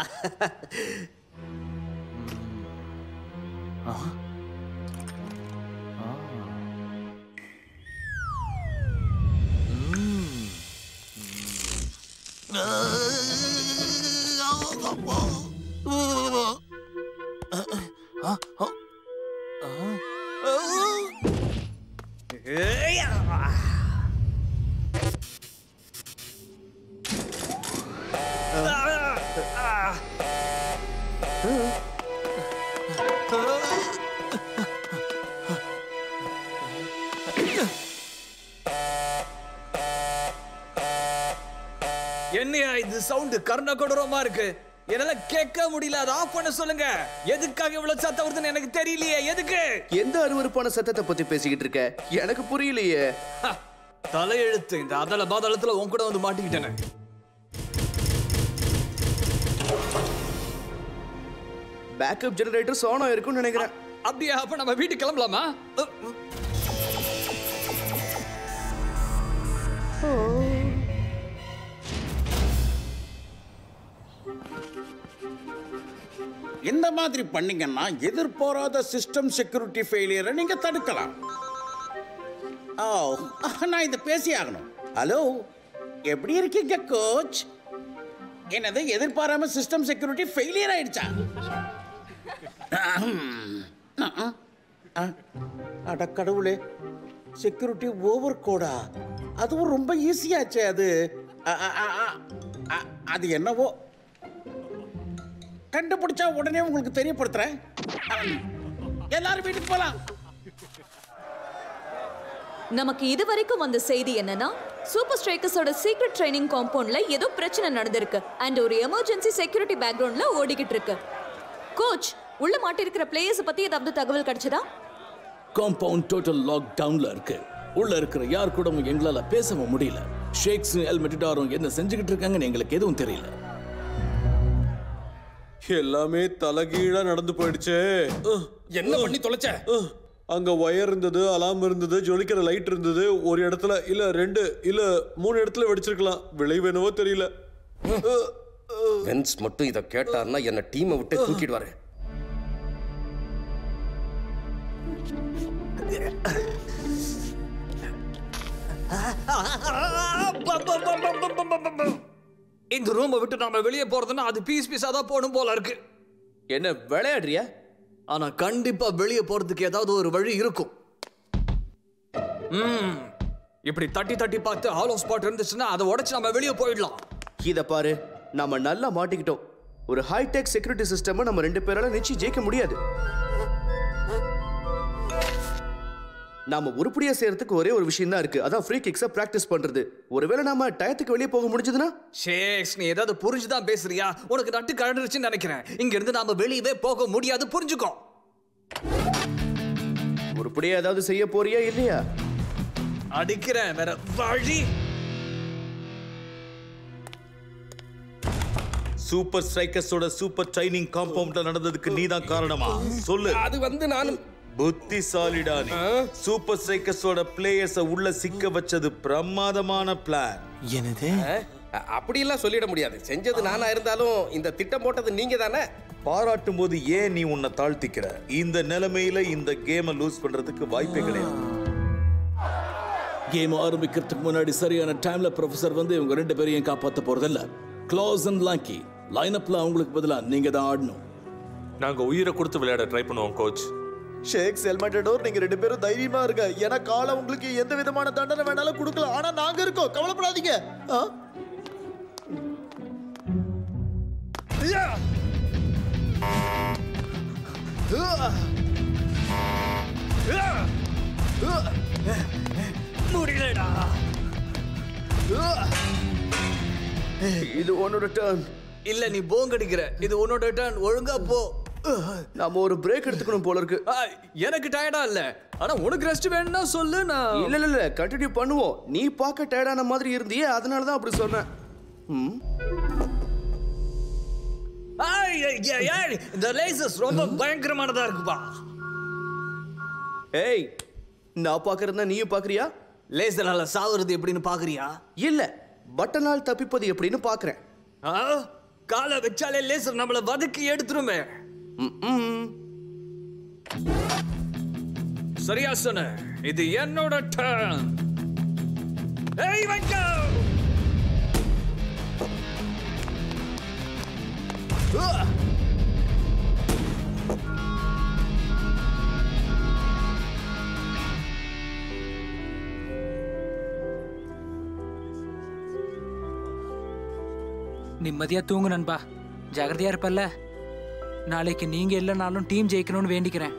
என்னையா இது சவுண்ட் கர்ண கொடூரமா இருக்கு. என்னால கேட்க முடியல. அதை ஆஃப் பண்ண சொல்லுங்க. எதுக்காக இவ்வளவு சத்தம் வருதுன்னு எனக்கு தெரியலையே. எதுக்கு? எந்த அருவருப்பான சத்தத்தை பத்தி பேசிக்கிட்டு இருக்க? எனக்கு புரியலையே. தலையெழுத்து. இந்த அதல பாதாளத்துல உன் கூட வந்து மாட்டிக்கிட்டேனே. பேக்கப் ஜெனரேட்டர் ஆன் ஆயிருக்கும்னு நினைக்கிறேன். அப்படியே அப்ப நம்ம வீட்டுக்கு கிளம்பலாமா? இந்த மாதிரி பண்ணீங்கன்னா எதிர்பாராத சிஸ்டம் செக்யூரிட்டி ஃபெயிலியரை நீங்க தடுக்கலாம். ஓ, நான் இதை பேசி ஆகணும். ஹலோ, எப்படி இருக்கீங்க கோச்? என்னது, எதிர்பாராம சிஸ்டம் செக்யூரிட்டி ஃபெயிலியர் ஆயிடுச்சா? அட கடவுளே, செக்யூரிட்டி ஓவர் கோடா? அதுவும் ரொம்ப ஈஸியாச்சே அது. அது என்னவோ கண்டுபிடிச்சா உடனே உங்களுக்கு தெரியப்படுத்துறேன். எல்லாரும் வீட்டுக்கு போலாம். நமக்கு இதுவரைக்கும் வந்த செய்தி என்னன்னா, சூப்பர் ஸ்ட்ரைக்கர்ஸோட சீக்ரெட் ட்ரைனிங் காம்பவுண்ட்ல ஏதோ பிரச்சனை நடந்திருக்கு அண்ட் ஒரு எமர்ஜென்சி செக்யூரிட்டி பேக்ரவுண்ட்ல ஓடிக்கிட்டு இருக்கு. கோச், உள்ள மாட்டிருக்கிற பிளேயர்ஸ் பத்தி ஏதாவது தகவல் கிடைச்சதா? காம்பவுண்ட் டோட்டல் லாக் டவுன்ல இருக்கு. உள்ள இருக்கிற யார் கூடவும் எங்களால பேசவும் முடியல. ஷேக்ஸ் எல் மெட்டிடாரும் என்ன செஞ்சுக்கிட்டு இருக்காங்கன்னு எங்களுக்கு எதுவும் தெரியல. எல்லாமே தலைகீழா நடந்து போயிடுச்சு. என்ன பண்ணி தொலைச்ச? அங்க ஒயர் இருந்தது, அலாம் இருந்தது, ஜொலிக்கிற லைட் இருந்தது. ஒரு இடத்துல இல்ல ரெண்டு இல்ல மூணு இடத்துல வெடிச்சிருக்கலாம். விளைவு என்னவோ தெரியல. வென்ஸ் மட்டும் இத கேட்டார்னா என்ன டீமை விட்டு தூக்கிடுவாரு. இந்த ரூமை விட்டு நாம வெளியே போறதுன்னா அது பீஸ் பீஸா தான் போகணும் போல இருக்கு. என்ன விளையாடுறியா? ஆனா கண்டிப்பா வெளியே போறதுக்கு ஏதாவது ஒரு வழி இருக்கும். ம், இப்படி தட்டி தட்டி பார்த்து ஹாலோ ஸ்பாட் இருந்துச்சுன்னா அதை உடைச்சு நம்ம வெளியே போயிடலாம். இத பாரு, நாம நல்லா மாட்டிக்கிட்டோம். ஒரு ஹைடெக் செக்யூரிட்டி சிஸ்டம் நம்ம ரெண்டு பேரால நிச்சயம் ஜெயிக்க முடியாது. நாம உருப்படியா செய்யறதுக்கு ஒரே ஒரு விஷயம் தான் இருக்கு. அதான் ஃப்ரீ கிக்ஸை பிராக்டிஸ் பண்றது. ஒருவேளை நாம டயத்துக்கு வெளியே போக முடிஞ்சதுன்னா? ஷேக்ஸ், நீ ஏதாவது புரிஞ்சுதான் பேசுறியா? உனக்கு நட்டு கழண்டுருச்சுன்னு நினைக்கிறேன். இங்க இருந்து நாம வெளியவே போக முடியாது, புரிஞ்சுக்கோ. உருப்படியா ஏதாவது செய்ய போறியா இல்லையா? அடிக்கிறேன், வேற வழி. சூப்பர் ஸ்ட்ரைக்கர்ஸோட சூப்பர் ட்ரைனிங் காம்பவுண்ட்ல நடந்ததுக்கு நீதான் காரணமா? சொல்லு. அது வந்து நான் புத்திசாலிடா நீ. சூப்பர் ஸ்ட்ரைக்கர்ஸோட பிளேயர்ஸ உள்ள சிக்க வச்சது பிரமாதமான பிளான். என்னது? அப்படி எல்லாம் சொல்லிட முடியாது. செஞ்சது நானா இருந்தாலும் இந்த திட்டம் போட்டது நீங்க தானே. பாராட்டும் போது ஏன் நீ உன்னை தாழ்த்திக்கிற? இந்த நிலைமையில இந்த கேமை லூஸ் பண்றதுக்கு வாய்ப்பே கிடையாது. கேம் ஆரம்பிக்கிறதுக்கு முன்னாடி சரியான டைம்ல ப்ரொஃபசர் வந்து இவங்க ரெண்டு பேரையும் காப்பாற்ற போறதில்ல. க்ளாஸ் அண்ட் லாங்கி லைனப்ல அவங்களுக்கு பதிலா நீங்க தான் ஆடணும். நாங்க உயிரை கொடுத்து விளையாட ட்ரை பண்ணுவோம் கோச். ஷேக் செல்மண்டோர் நீங்க ரெண்டு பேரும் தைரியமா இருங்க. ஏன்னா கால உங்களுக்கு எந்த விதமான தண்டனை வேணாலும் கொடுக்கலாம். ஆனா நாங்க இருக்கோம், கவலைப்படாதீங்க. முடியலடா. இது உன்னோட டர்ன். இல்ல நீ போங்கடிக்கிற. இது உன்னோட டர்ன். ஒழுங்கா போ. நாம ஒரு பிரேக் எடுத்துக்கணும் போல இருக்கு. எனக்கு டயர்டா இல்ல, ஆனா உனக்கு ரெஸ்ட் வேணும்னா சொல்லு. நான் இல்ல இல்ல இல்ல கண்டினியூ பண்ணுவோம். நீ பார்க்க டயர்டான மாதிரி இருந்தியே, அதனால தான் அப்படி சொன்னேன். இந்த லேசர்ஸ் ரொம்ப பயங்கரமானதா இருக்குப்பா. ஏய், நான் பாக்குறதா நீயும் பாக்குறியா? லேசரால சாவுறது எப்படின்னு பாக்குறியா? இல்ல, பட்டனால் தப்பிப்பது எப்படின்னு பாக்குறேன். காலை வச்சாலே லேசர் நம்மள வதக்கி எடுத்துருமே. சரியா சொன்ன. இது என்னோட டர்ன். ஏய் வைக்கோ. நிம்மதியா தூங்கு நண்பா. ஜாகிரதையா இருப்பல்ல. நாளைக்கு நீங்க இல்லைனாலும் டீம் ஜெயிக்கணும்னு வேண்டிக்கிறேன்.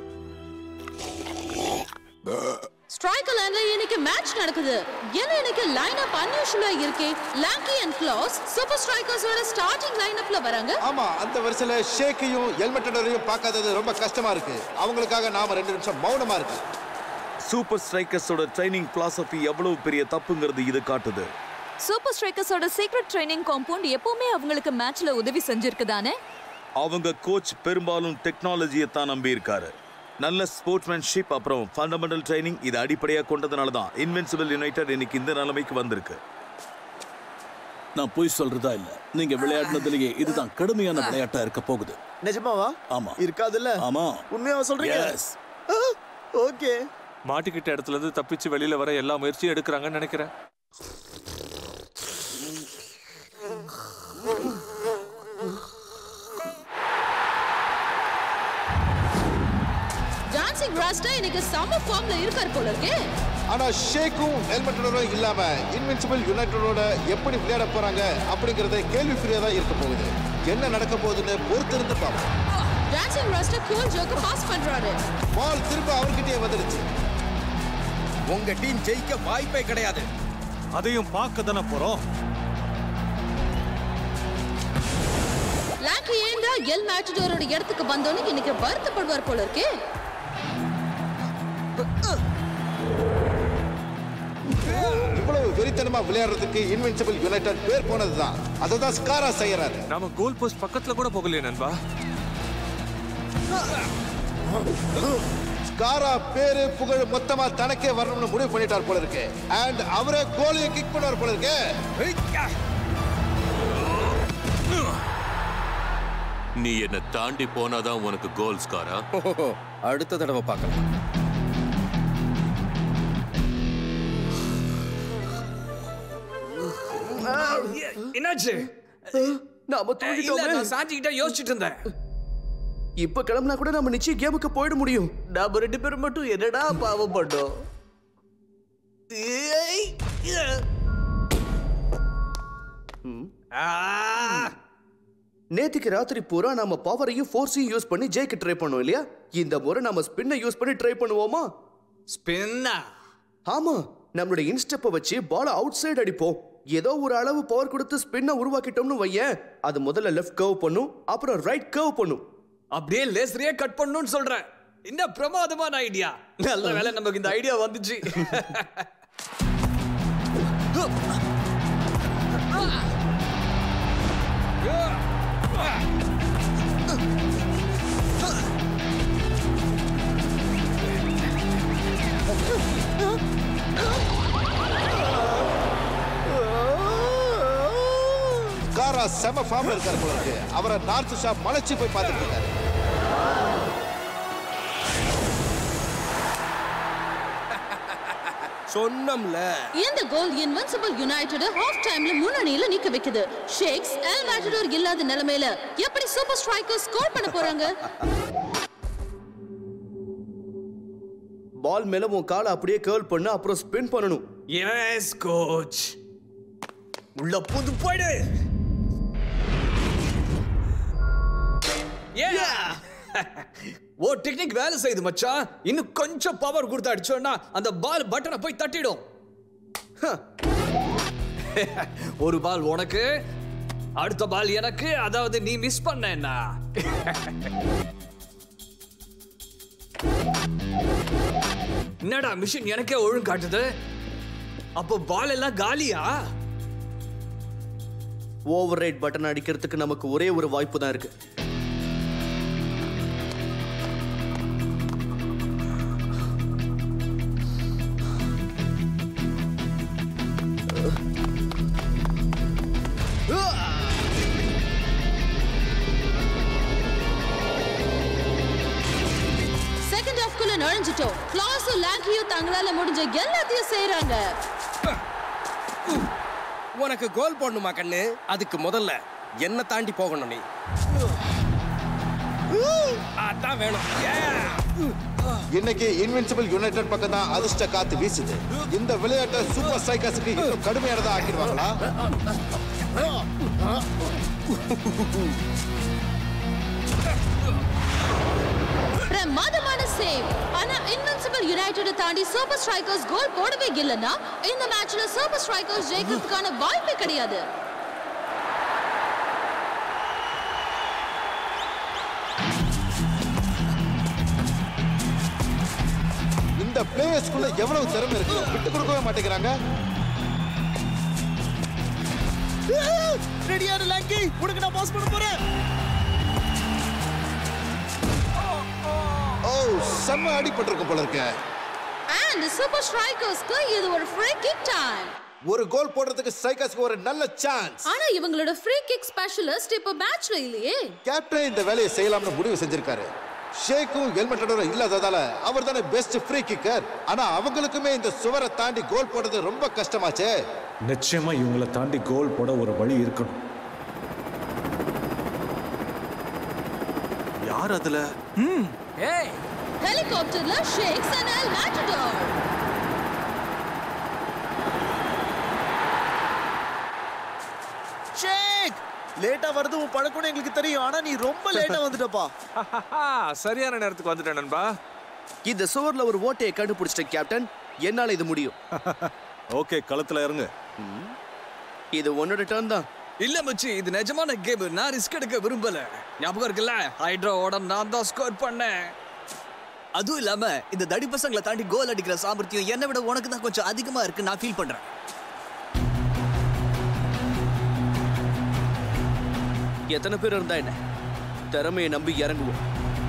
ஸ்ட்ரைக்கர் லைன்ல இன்னைக்கு மேட்ச் நடக்குது. ஏன்னா இன்னைக்கு லைன் அப் அன்யூஷுவலா இருக்கு. லாங்கி அண்ட் க்ளாஸ் சூப்பர் ஸ்ட்ரைக்கர்ஸோட ஸ்டார்டிங் லைன் அப்ல வராங்க. ஆமா, அந்த வரிசையில ஷேக்கையும் எல்மெட்டரையும் பார்க்காதது ரொம்ப கஷ்டமா இருக்கு. அவங்களுக்காக நாம ரெண்டு நிமிஷம் மௌனமா இருக்கு. சூப்பர் ஸ்ட்ரைக்கர்ஸோட ட்ரைனிங் பிலாசபி எவ்வளவு பெரிய தப்புங்கிறது இது காட்டுது. சூப்பர் ஸ்ட்ரைக்கர்ஸோட சீக்ரெட் ட்ரைனிங் காம்பவுண்ட் எப்பவுமே அவங்களுக்கு மேட்ச்ல உதவி செஞ்சிருக்குதானே? அவங்க கோச் பெரும்பாலும் டெக்னாலஜியை தான் நம்பி இருக்காரு. நல்ல ஸ்போர்ட்ஸ்மேன்ஷிப் அப்புறம் ஃபண்டமெண்டல் ட்ரைனிங் இது அடிப்படையாக கொண்டதுனால தான் இன்வின்சிபிள் யுனைடெட் இன்னைக்கு இந்த நிலைமைக்கு வந்திருக்கு. நான் போய் சொல்றதா இல்ல, நீங்க விளையாடுனதுலயே இதுதான் கடுமையான விளையாட்டா இருக்க போகுது. நிஜமாவா? ஆமா. இருக்காதுல்ல? ஆமா. உண்மையாவா சொல்றீங்க? ஓகே. மாட்டிக்கிட்ட இடத்துல இருந்து தப்பிச்சு வெளியில வர எல்லா முயற்சியும் எடுக்கிறாங்கன்னு நினைக்கிறேன். டான்சிங் ராஸ்டா இன்னைக்கு சம ஃபார்ம்ல இருக்கார் போல இருக்கே. ஆனா ஷேக்கும் எல்மெட்டரும் இல்லாம இன்வின்சிபிள் யுனைடெடோட எப்படி விளையாட போறாங்க அப்படிங்கறத கேள்விக்குறியா தான் இருக்க போகுது. என்ன நடக்க போகுதுன்னு பொறுத்திருந்து பார்ப்போம். டான்சிங் ராஸ்டா கூல் ஜோக்க பாஸ் பண்றாரு. பால் திரும்ப அவர்கிட்டயே வந்துருச்சு. உங்க டீம் ஜெயிக்க வாய்ப்பே கிடையாது. அதையும் பார்க்க தானே போறோம். லாங்கி ஏண்டா எல் மேட்டடோரோட இடத்துக்கு வந்தோன்னு இன்னைக்கு வருத்தப்படுவார் போல இருக்கே. இவ்வளவு வெறித்தனமா விளையாடுறதுக்கு இன்வின்சிபிள் யுனைடெட் பேர் போனதுதான். அததான் ஸ்காரா செய்யறாரு. நாம கோல் போஸ்ட் பக்கத்துல கூட போகலையே நண்பா. ஸ்காரா பேரு புகழ் மொத்தமா தனக்கே வரணும்னு முடிவு பண்ணிட்டார் போல இருக்கு. அண்ட் அவரே கோலியை கிக் பண்ணுவார் போல இருக்கு. நீ என்ன தாண்டி போனாதான் உனக்கு கோல் ஸ்காரா. அடுத்த தடவை பார்க்கலாம். என்னாச்சு? நாம தூங்கிட்டோமே. நான் சாஞ்சிக்கிட்ட யோசிச்சுட்டு இருந்தேன். இப்ப கிளம்பினா கூட நம்ம நிச்சயம் கேமுக்கு போயிட முடியும். நாம ரெண்டு பேரும் மட்டும் என்னடா பாவம் பண்ணோம். நேத்துக்கு ராத்திரி பூரா நாம பவரையும் ஃபோர்ஸையும் யூஸ் பண்ணி ஜெயிக்க ட்ரை பண்ணோம் இல்லையா? இந்த முறை நாம ஸ்பின்னை யூஸ் பண்ணி ட்ரை பண்ணுவோமா? ஸ்பின்னா? ஆமா, நம்மளோட இன்ஸ்டெப்பை வச்சு பால் அவுட் சைடு அடிப்போம். ஏதோ ஒரு அளவு பவர் கொடுத்து ஸ்பின்னை உருவாக்கிட்டோம்னு வையேன். அது முதல்ல லெஃப்ட் கர்வ் பண்ணும், அப்புறம் ரைட் கர்வ் பண்ணும். அப்படியே லேசரையே கட் பண்ணணும்னு சொல்றேன். என்ன பிரமாதமான ஐடியா. நல்ல வேளை நமக்கு இந்த ஐடியா வந்துச்சு. காரா செம ஃபார்ம்ல இருக்காரு போல இருக்கு. அவரை நார்த் ஷா மலைச்சு போய் பார்த்துட்டு இருக்காரு. சொன்னம்ல இந்த கோல் இன்வின்சிபிள் யுனைட்டட் ஹாஃப் டைம்ல முன்னணியில நிக்க வைக்குது. ஷேக்ஸ் எல் மேட்டடோர் இல்லாத நிலைமையில எப்படி சூப்பர் ஸ்ட்ரைக்கர் ஸ்கோர் பண்ண போறாங்க? பால் மேல உன் காலை அப்படியே கர்ல் பண்ணு, அப்புறம் ஸ்பின் பண்ணணும். Yes coach. உள்ள புது போய்டு. ஓ டெக்னிக் வேலை செய்யுது மச்சான். இன்னும் கொஞ்சம் பவர் கொடுத்து அடிச்சோன்னா அந்த பால் பட்டனை போய் தட்டிடும். ஒரு பால் உனக்கு, அடுத்த பால் எனக்கு. அதாவது நீ மிஸ் பண்ண. என்னடா மிஷின் எனக்கே ஒழுங்கு காட்டுது. அப்போ பால் எல்லாம் காலியா? ஓவர் ரைட் பட்டன் அடிக்கிறதுக்கு நமக்கு ஒரே ஒரு வாய்ப்பு தான் இருக்கு. செகண்ட் ஹாஃப்க்குள்ள நுழைஞ்சிட்டோம். கிளாஸும் லாங்கியும் தங்களால முடிஞ்ச எல்லாத்தையும் செய்றாங்க. உனக்கு கோல் போடணுமா கண்ணு? அதுக்கு முதல்ல என்ன தாண்டி போகணும் நீ. அதான் வேணும். இன்னைக்கு இன்வின்சிபிள் யுனைடெட் பக்கம் தான் அதிர்ஷ்ட காத்து வீசுது. இந்த விளையாட்டை சூப்பர் ஸ்ட்ரைக்கர்ஸுக்கு இன்னும் கடுமையானதா ஆக்கிடுவாங்களா? பிரமாதமான சேவ். ஆனா இன்வின்சிபிள் யுனைட்டட் தாண்டி சூப்பர் ஸ்ட்ரைக்கர்ஸ் கோல் போடவே இல்லைன்னா இந்த மேட்ச்ல சூப்பர் ஸ்ட்ரைக்கர்ஸ் ஜெயிக்கிறதுக்கான வாய்ப்பே கிடையாது. இந்த பிளேயர்ஸ்க்குள்ள எவ்வளவு திறமை இருக்கு, விட்டு கொடுக்கவே மாட்டேங்கிறாங்க. ரெடியான லாங்கி, உனக்கு நான் பாஸ் பண்ண போறேன். ஓ செம்ம அடிபட்டிருக்கும் போல இருக்கு. And சூப்பர் ஸ்ட்ரைக்கர்ஸ்க்கு இது ஒரு ஃப்ரீ கிக் டைம். ஒரு கோல் போடுறதுக்கு ஸ்ட்ரைக்கர்ஸ்க்கு ஒரு நல்ல சான்ஸ். ஆனா இவங்களோட ஃப்ரீ கிக் ஸ்பெஷலிஸ்ட் இப்ப மேட்ச்ல இல்லையே. கேப்டன் இந்த வேலையை செய்யலாம்னு முடிவு செஞ்சிருக்காரு. ஷேக்கும் எல்மெட்டடோரும் இல்லாததால அவர் தானே பெஸ்ட் ஃப்ரீ கிக்கர். ஆனா அவங்களுக்குமே இந்த சுவரை தாண்டி கோல் போடுறது ரொம்ப கஷ்டமாச்சே. நிச்சயமா இவங்களை தாண்டி கோல் போட ஒரு வழி இருக்கணும். யார் அதுல? ம் ஏய் ஹெலிகாப்டர்ல Shakes and El Matador. Shake லேட்டா வருது உன் பழக்கம் எங்களுக்கு தெரியும். ஆனா நீ ரொம்ப லேட்டா வந்துட்டப்பா. சரியான நேரத்துக்கு வந்துட்டேன் நண்பா. இந்த சுவர்ல ஒரு ஓட்டையை கண்டுபிடிச்சிட்டேன் கேப்டன். என்னால இது முடியும். ஓகே, களத்துல இறங்கு. இது உன்னோட டர்ன் தான். இல்ல மச்சி, இது நிஜமான கேம். நான் ரிஸ்க் எடுக்க விரும்பல. ஞாபகம் இருக்குல்ல, ஹைட்ரோவோட நான் தான் ஸ்கோர் பண்ணேன். அதுவும் இல்லாம இந்த தடி பசங்களை தாண்டி கோல் அடிக்கிற சாமர்த்தியம் என்னை விட உனக்கு தான் கொஞ்சம் அதிகமா இருக்கு நான் ஃபீல் பண்றேன். எத்தனை பேர் இருந்தா என்ன, திறமையை நம்பி இறங்குவோம்.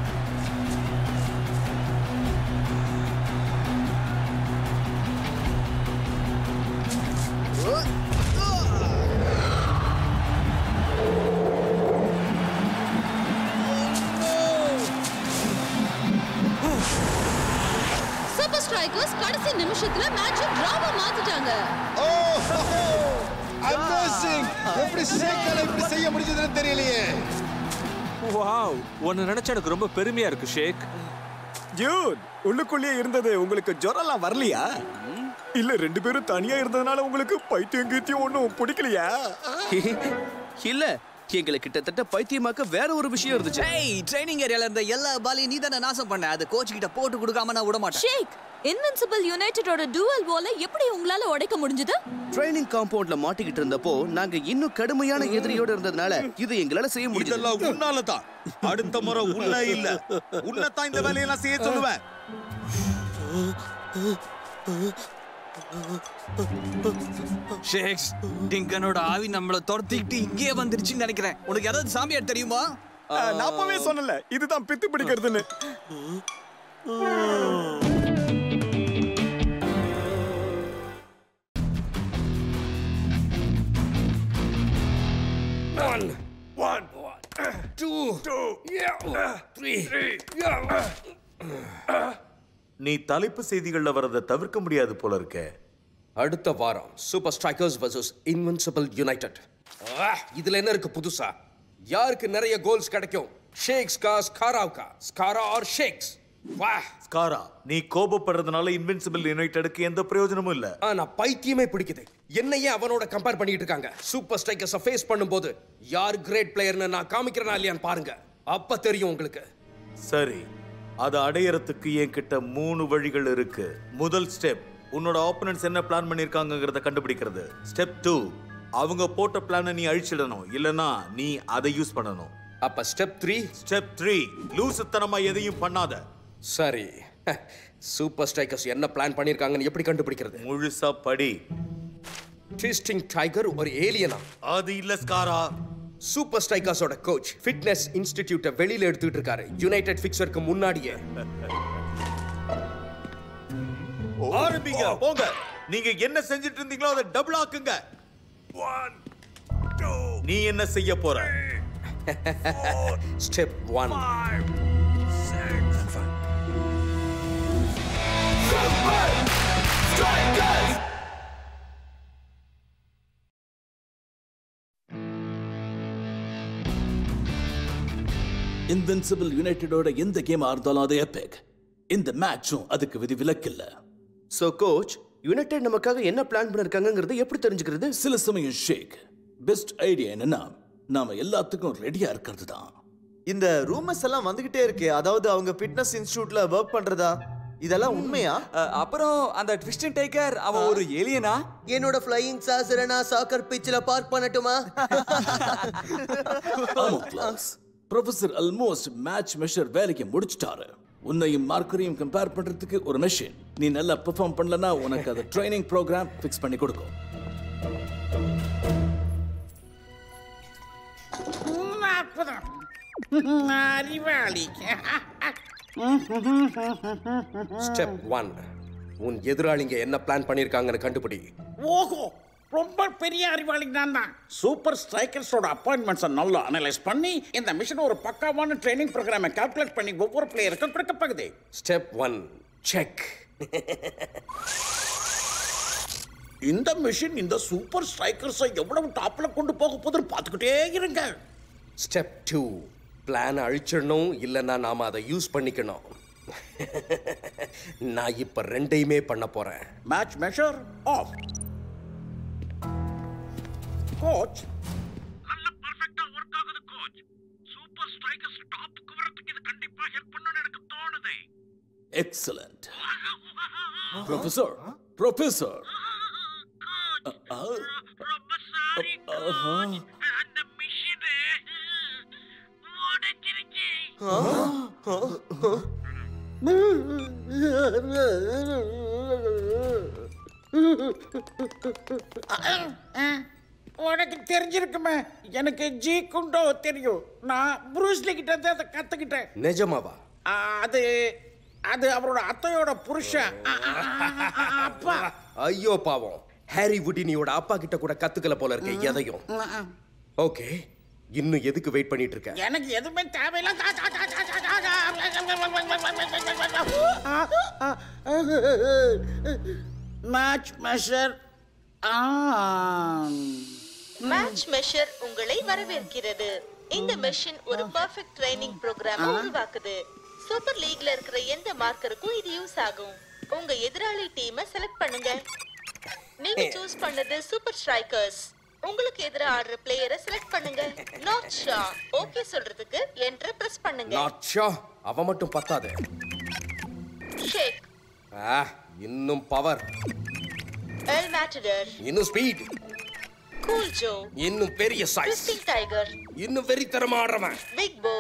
சூப்பர் ஸ்ட்ரைக்கர்ஸ் கடைசி நிமிஷத்துல மேட்சை டிராவா மாத்திட்டாங்க. Oh amazing. எப்படி ஷேக்கால இப்படி செய்ய முடிஞ்சதுன்னு தெரியலையே. வாவ், உன்னை நினைச்சா எனக்கு ரொம்ப பெருமையா இருக்கு ஷேக். ஜூட், உள்ளுக்குள்ளே இருந்தது உங்களுக்கு ஜுரம்லாம் வரலையா? இல்ல ரெண்டு பேரும் தனியா இருந்ததுனால உங்களுக்கு பைத்தியம் கீத்தியம் ஒன்றும் பிடிக்கலையா? இல்ல, எங்களை கிட்டத்தட்ட பைத்தியமாக்க வேற ஒரு விஷயம் இருந்துச்சு. ஏய், ட்ரைனிங் ஏரியால இருந்த எல்லா பாலையும் நீ தானே நாசம் பண்ண. அது கோச் கிட்ட போட்டு கொடுக்காம நான் விட மாட்டேன். ஷேக், இன்வின்சிபிள் யுனைட்டடோட டுவல் வாலை எப்படி உங்களால உடைக்க முடிஞ்சது? ட்ரைனிங் காம்பவுண்ட்ல மாட்டிக்கிட்டு இருந்தப்போ நாங்க இன்னும் கடுமையான எதிரியோட இருந்ததுனால இது எங்களால செய்ய முடியல. இதெல்லாம் உன்னால தான். அடுத்த முறை உன்ன இல்ல, உன்னை தான் இந்த வேலையெல்லாம் செய்ய சொல்லுவேன். ஷேக்ஸ், டிங்கனோட ஆவி நம்மள துரத்திக்கிட்டு இங்கே வந்துருச்சுன்னு நினைக்கிறேன். உனக்கு யாராவது சாமியார் தெரியுமா? நான் அப்பவே சொன்னல, இதுதான் பித்து பிடிக்கிறதுன்னு. One. One. Two. Two. Three. நீ தலைப்பு செய்திகள்ல வரத தவிர்க்க முடியாது போல இருக்கே. அடுத்த வாரம் Super Strikers vs Invincible United. இதுல என்ன இருக்கு புதுசா? யாருக்கு நிறைய கோல்ஸ் கிடைக்கும்? ஷேக்ஸ் கா ஸ்காராவுக்கா? ஸ்காரா ஆர் ஷேக்ஸ்? வா ஸ்காரா, நீ கோபப்படுறதுனால இன்வின்சிபிள் யுனைடெடுக்கு எந்த பிரயோஜனமும் இல்ல. ஆனா பைத்தியமே பிடிக்குது. என்னையே அவனோட கம்பேர் பண்ணிட்டு இருக்காங்க. சூப்பர் ஸ்ட்ரைக்கர்ஸை ஃபேஸ் பண்ணும்போது யார் கிரேட் பிளேயர்னு நான் காமிக்கிறேனா இல்லையான்னு பாருங்க. அப்ப தெரியும் உங்களுக்கு. சரி, அதை அடையறதுக்கு என்கிட்ட மூணு வழிகள் இருக்கு. முதல் ஸ்டெப், உன்னோட ஆப்போனன்ட்ஸ் என்ன பிளான் பண்ணிருக்காங்கங்கறத கண்டுபிடிக்கிறது. ஸ்டெப் டூ, அவங்க போட்ட பிளானை நீ அழிச்சிடணும், இல்லனா நீ அதை யூஸ் பண்ணணும். அப்ப ஸ்டெப் த்ரீ ஸ்டெப் த்ரீ லூசுத்தனமா எதையும் பண்ணாத. சரி, சூப்பர் ஸ்ட்ரைக்கர்ஸ் என்ன பிளான் பண்ணிருக்காங்கன்னு எப்படி கண்டுபிடிக்கிறது? முழுசா படி. ட்விஸ்டிங் டைகர் ஒரு ஏலியனா? அது இல்ல ஸ்காரா. சூப்பர் ஸ்ட்ரைக்கர்ஸோட கோச் ஃபிட்னஸ் இன்ஸ்டிடியூட்டை வெளியில எடுத்துட்டு இருக்காரு யுனைடெட் ஃபிக்ஸருக்கு முன்னாடியே. ஆரம்பிங்க, போங்க. நீங்க என்ன செஞ்சிட்டு இருந்தீங்களோ அதை டபுள் ஆக்குங்க. நீ என்ன செய்ய போற? Step one. இன்வின்சிபிள் யுனைடெடோட எந்த கேம் இருந்தாலும் அது எபிக். இந்த மேட்சும் அதுக்கு விதி விலக்கில்ல. சோ கோச், யுனைடெட் நமக்காக என்ன பிளான் பண்ணிருக்காங்கங்கிறது எப்படி தெரிஞ்சுக்கிறது? சில சமயம் ஷேக், பெஸ்ட் ஐடியா என்னன்னா நாம எல்லாத்துக்கும் ரெடியா இருக்கிறது தான். இந்த ரூமர்ஸ் எல்லாம் வந்துகிட்டே இருக்கு. அதாவது அவங்க ஃபிட்னஸ் இன்ஸ்டிடியூட்ல வர்க் பண்றதா? இதெல்லாம் உண்மையா? அப்புறம் அந்த ட்விஸ்டிங் டைகர் அவன் ஒரு ஏலியனா? என்னோட ஃப்ளையிங் சாசரை நான் சாக்கர் பிட்ச்ல பார்க் பண்ணட்டுமா? ப்ரொஃபசர் ஆல்மோஸ்ட் மேட்ச் மெஷர் வேலைக்கு முடிச்சிட்டாரு. உன்னையும் மார்க்கரையும் கம்பேர் பண்றதுக்கு ஒரு மெஷின். நீ நல்லா பெர்ஃபார்ம் பண்ணலனா உனக்கு அது ட்ரைனிங் ப்ரோக்ராம் ஃபிக்ஸ் பண்ணி கொடுக்கும். அறிவாளி. ஸ்டெப் ஒன், உன் எதிராளிங்க என்ன பிளான் பண்ணிருக்காங்கன்னு கண்டுபிடி. ஓஹோ, ரொம்ப பெரிய அறிவாளி நான் தான். சூப்பர் ஸ்ட்ரைக்கர்ஸோட அப்பாயின்மெண்ட்ஸை நல்லா அனலைஸ் பண்ணி இந்த மிஷன் ஒரு பக்காவான ட்ரைனிங் ப்ரோக்ராமை கால்குலேட் பண்ணி ஒவ்வொரு பிளேயருக்கும் கொடுக்க போகுது. Step one, check. இந்த மிஷன் இந்த சூப்பர் ஸ்ட்ரைக்கர்ஸை எவ்வளவு டாப்ல கொண்டு போக போதுன்னு பார்த்துக்கிட்டே இருங்க. ஸ்டெப் டூ, பிளான் அழிச்சிடணும், இல்லைன்னா நாம அதை யூஸ் பண்ணிக்கணும். நான் இப்ப ரெண்டையுமே பண்ண போறேன். Match measure of. கோச், நல்ல பெர்ஃபெக்ட்டா வொர்க் ஆகுது கோச். சூப்பர் ஸ்ட்ரைக்கர்ஸ் டாப்க்கு வரதுக்கு இது கண்டிப்பா ஹெல்ப் பண்ணும்னு எனக்கு தோணுது. எக்ஸலென்ட். Professor, professor. அந்த மிஷின் உடைச்சிருச்சு. உனக்கு தெரிஞ்சிருக்குமே, எனக்கு ஜி குண்டோ தெரியும். நான் புரூஸ்லி கிட்ட இருந்து அதை கத்துக்கிட்டேன். நிஜமாவா? அது அது அவரோட அத்தையோட புருஷன். அப்பா. ஐயோ பாவம், ஹாரி வுடினியோட அப்பா கிட்ட கூட கத்துக்கல போல இருக்க எதையும். ஓகே, இன்னும் எதுக்கு வெயிட் பண்ணிட்டு இருக்க? எனக்கு எதுவுமே தேவையில்லை. மேட்ச் மெஷர் மேட்ச் மெஷர் உங்களை வரவேற்கிறது. இந்த மெஷின் ஒரு பெர்ஃபெக்ட் ட்ரைனிங் ப்ரோக்ராம் உருவாக்குது. சூப்பர் லீக்ல இருக்கிற எந்த மார்க்கருக்கும் இது யூஸ் ஆகும். உங்க எதிராளி டீமை செலக்ட் பண்ணுங்க. நீங்க சூஸ் பண்ணது சூப்பர் ஸ்ட்ரைக்கர்ஸ். உங்களுக்கு எதிரா ஆடுற பிளேயரை செலக்ட் பண்ணுங்க. நாட் ஷா ஓகே சொல்றதுக்கு என்டர் பிரஸ் பண்ணுங்க. நாட் ஷா அவ மட்டும் பத்தாது. ஷேக், ஆ இன்னும் பவர். எல் மேட்டடர், இன்னும் ஸ்பீட். கூல் ஜோ, இன்னும் பெரிய சைஸ். ட்விஸ்டிங் டைகர், இன்னும் வெறித்தனமா ஆடுறவன். பிக் போ.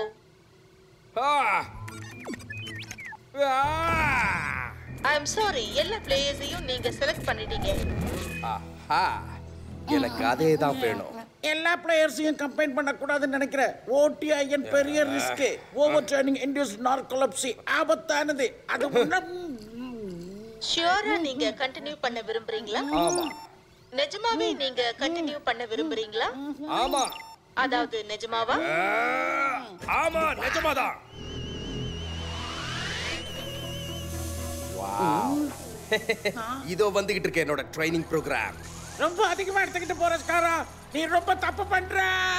ஐ அம் சாரி, எல்லா பிளேயர்ஸையும் நீங்க செலக்ட் பண்ணிட்டீங்க. ஆஹா, எனக்கு அதே தான் வேணும். எல்லா பிளேயர்ஸையும் கம்பைன் பண்ண கூடாதுன்னு நினைக்கிறேன். ஓடிஐஎன் பெரிய risk. Over training induced narcolepsy ஆபத்தானது. அது ஷியோரா நீங்க கண்டினியூ பண்ண விரும்புறீங்களா? ஆமா. நிஜமாவே நீங்க கண்டினியூ பண்ண விரும்புறீங்களா? ஆமா. அதாவது நிஜமாவா? ஆமா நிஜமாதான். இதோ வந்துகிட்டு இருக்கு என்னோட ட்ரைனிங் ப்ரோக்ராம். ரொம்ப அதிகமா எடுத்துக்கிட்டு போற ஸ்காரா, நீ ரொம்ப தப்பு பண்ற.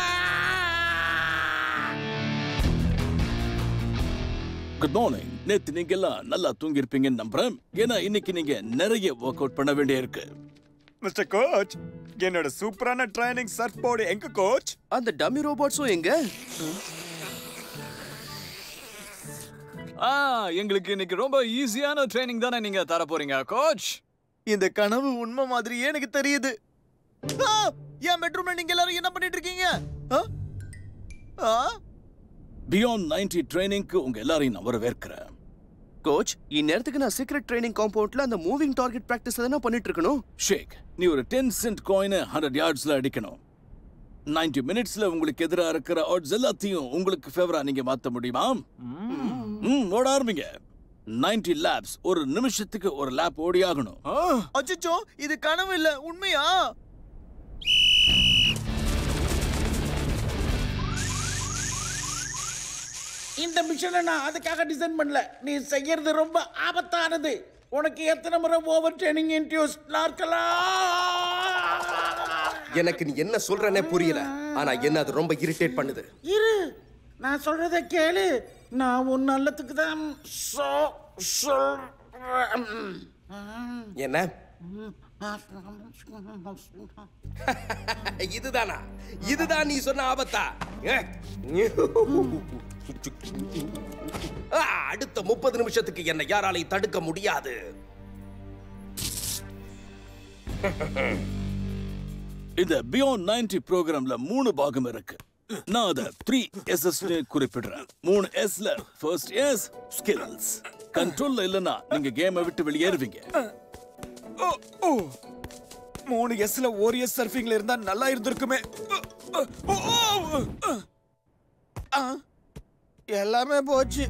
Good morning. நேத்து நீங்க எல்லாம் நல்லா தூங்கி இருப்பீங்கன்னு நம்புறேன். ஏன்னா இன்னைக்கு நீங்க நிறைய ஒர்க் அவுட் பண்ண வேண்டிய இருக்கு. மிஸ்டர் கோச், என்னோட சூப்பரான ட்ரைனிங் சர்ஃப் போர்டு எங்க கோச்? அந்த டம்மி ரோபோட்ஸும் எங்க? ஆ, எங்களுக்கு இன்னைக்கு ரொம்ப ஈஸியான ட்ரைனிங் தானே நீங்க தர போறீங்க கோச்? இந்த கனவு உண்மை மாதிரியே எனக்கு தெரியுது. ஆ, என் பெட்ரூம்ல நீங்க எல்லாரும் என்ன பண்ணிட்டு இருக்கீங்க? ஆ? ஆ? பியாண்ட் நைன்டி ட்ரைனிங்க்கு உங்க எல்லாரையும் நான் வரவேற்கிறேன். கோச், இந்நேரத்துக்கு நான் சீக்ரெட் ட்ரைனிங் காம்பவுண்ட்ல அந்த மூவிங் டார்கெட் பிராக்டிஸ் தான பண்ணிட்டு இருக்கணும். ஷேக், நீ ஒரு டென் சென்ட் காயினை ஹண்ட்ரட் யார்ட்ஸ்ல அடிக்கணும். நைன்டி மினிட்ஸ்ல உங்களுக்கு எதிராக இருக்கிற ஆட்ஸ் எல்லாத்தையும் உங்களுக்கு ஃபேவரா நீங்க மாத்த முடியுமா? ம், ஓட ஆரம்பிங்க. நைன்டி லேப்ஸ், ஒரு நிமிஷத்துக்கு ஒரு லேப் ஓடி ஆகணும். அச்சச்சோ, இது கனவு இல்ல, உண்மையா? இந்த மிஷனை நான் அதுக்காக டிசைன் பண்ணல. நீ செய்யறது ரொம்ப ஆபத்தானது. உனக்கு எத்தனை முறை ஓவர் ட்ரைனிங் இன்டியூஸ் நாற்கலாம். எனக்கு நீ என்ன சொல்றனே புரியல. ஆனா என்ன அது ரொம்ப இரிட்டேட் பண்ணுது. இரு, நான் சொல்றத கேளு. நான் உன் நல்லதுக்கு தான் சொல்றேன். என்ன? இதுதானா? இதுதான் நீ சொன்ன ஆபத்தா? அடுத்த முப்பது நிமிஷத்துக்கு என்ன யாராலையும் தடுக்க முடியாது. இந்த பியாண்ட் நைன்டி ப்ரோக்ராம்ல மூணு பாகம் இருக்கு. நான் அதை த்ரீ எஸ்எஸ் குறிப்பிடுறேன். மூணு எஸ்ல ஃபர்ஸ்ட் எஸ் ஸ்கில்ஸ். கண்ட்ரோல்ல இல்லைன்னா நீங்க கேமை விட்டு வெளியேறுவீங்க. மூணு எஸ்ல ஒரு எஸ் சர்ஃபிங்ல இருந்தா நல்லா இருந்திருக்குமே. எல்லாமே போச்சு.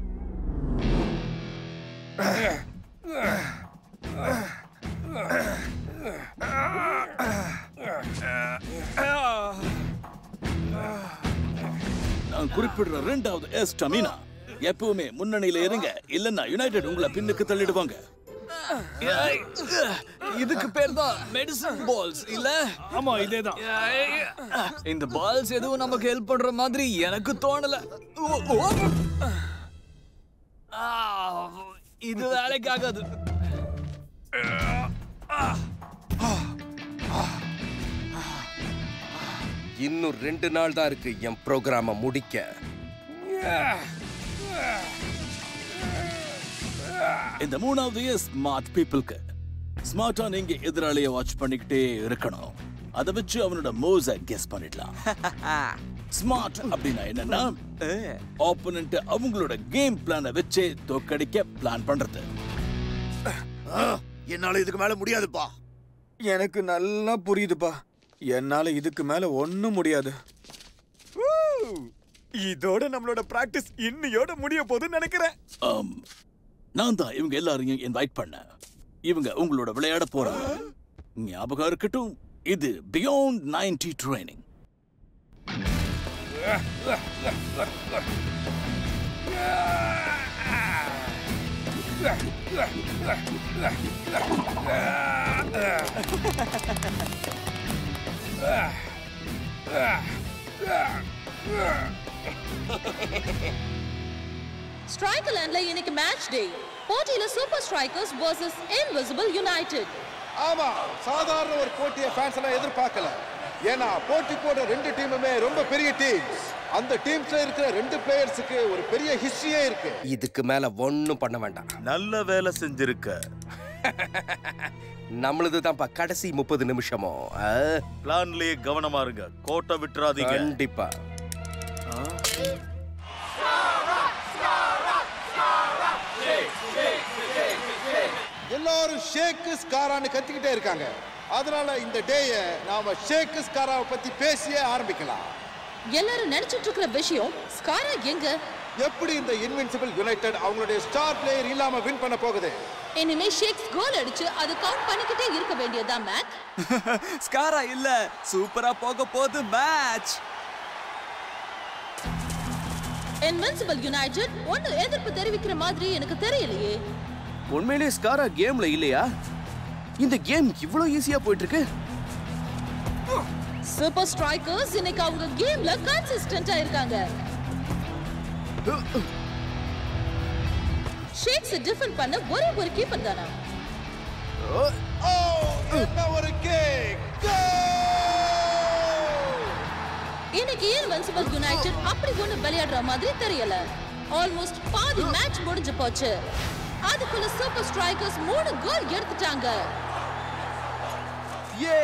நான் குறிப்பிடுற ரெண்டாவது எஸ் ஸ்டாமினா. எப்பவுமே முன்னணியில இருங்க, இல்லன்னா யுனைடெட் உங்களை பின்னுக்கு தள்ளிடுவாங்க. இதுக்கு பேர் தான் மெடிசன் பால்ஸ் இல்ல? ஆமா, இதேதான். இந்த பால்ஸ் எதுவும் நமக்கு ஹெல்ப் பண்ற மாதிரி எனக்கு தோணல. ஓ, ஓ. ஆ, இது வேலைக்கு ஆகாது. இன்னும் ரெண்டு நாள் தான் இருக்கு என் ப்ரோக்ராம முடிக்க. இந்த மூணாவது ஸ்மார்ட் பீப்புளுக்கு. ஸ்மார்ட்டா நீங்க எதிராளியை வாட்ச் பண்ணிக்கிட்டே இருக்கணும். அதை வச்சு அவனோட மூவ்ஸை கெஸ் பண்ணிடலாம். ஸ்மார்ட் அப்படின்னா என்னன்னா, ஆப்போனன்ட் அவங்களோட கேம் பிளானை வச்சு தோக்கடிக்க பிளான் பண்றது. என்னால இதுக்கு மேல முடியாதுப்பா. எனக்கு நல்லா புரியுதுப்பா. என்னால இதுக்கு மேல ஒண்ணும் முடியாது. இதோட நம்மளோட பிராக்டிஸ் இன்னையோட முடிய போகுதுன்னு நினைக்கிறேன். நான் தான் இவங்க எல்லாரையும் இன்வைட் பண்ணேன். இவங்க உங்களோட விளையாட போறாங்க. ஞாபகம் இருக்கட்டும், இது பியாண்ட் நைன்டி ட்ரைனிங். ஸ்ட்ரைக்கர்லேண்ட்ல இன்னைக்கு மேட்ச் டே. போட்டியில Super Strikers versus invisible United. ஆமா, சாதாரண ஒரு போட்டியை ஃபேன்ஸ் எல்லாம் எதிர்பார்க்கல. ஏன்னா போட்டி போட ரெண்டு டீமுமே ரொம்ப பெரிய டீம்ஸ். அந்த டீம்ஸ்ல இருக்கிற ரெண்டு பிளேயர்ஸ்க்கு ஒரு பெரிய ஹிஸ்டரியே இருக்கு. இதுக்கு மேல ஒண்ணும் பண்ண வேண்டாம். நல்ல வேலை செஞ்சிருக்க. நம்மளது தான்ப்பா கடைசி முப்பது நிமிஷமோ. பிளான்லயே கவனமா இருங்க, கோட்டை விட்டுறாதீங்க. கண்டிப்பா. எல்லாரும் ஷேக் ஸ்காரான்னு கத்திக்கிட்டே இருக்காங்க. அதனால இந்த டேயை நாம ஷேக் ஸ்காராவை பத்தி பேசியே ஆரம்பிக்கலாம். எல்லாரும் நினைச்சிட்டு இருக்கிற விஷயம், ஸ்காரா எங்க? எப்படி இந்த இன்வின்சிபிள் யுனைடெட் அவங்களுடைய ஸ்டார் பிளேயர் இல்லாம வின் பண்ண போகுது? இனிமே ஷேக்ஸ் கோல் அடிச்சு அது கவுண்ட் பண்ணிக்கிட்டே இருக்க வேண்டியதா மேட்ச். ஸ்காரா இல்ல, சூப்பரா போக போகுது மேட்ச். இன்வின்சிபிள் யுனைடெட் ஒன்னு எதிர்ப்பு தெரிவிக்கிற மாதிரி எனக்கு தெரியலையே. உண்மையிலே ஸ்காரா கேம்ல இல்லையா? இந்த கேம் இவ்வளவு ஈஸியா போயிட்டு இருக்கு. சூப்பர் ஸ்ட்ரைக்கர்ஸ் இன்னைக்கு அவங்க கேம்ல கன்சிஸ்டன்ட்டா இருக்காங்க. ஷேக்ஸ் டிஃபெண்ட் பண்ண ஒரே ஒரு கீப்பர் தானா? என்ன ஒரு கிக்! இன்னைக்கு இன்வின்சிபிள் யுனைடெட் அப்படி ஒண்ணு விளையாடுற மாதிரி தெரியல. ஆல்மோஸ்ட் பாதி மேட்ச் முடிஞ்சு போச்சு. அதுக்குள்ள சூப்பர் ஸ்ட்ரைக்கர்ஸ் மூணு கோல் எடுத்துட்டாங்க. யே!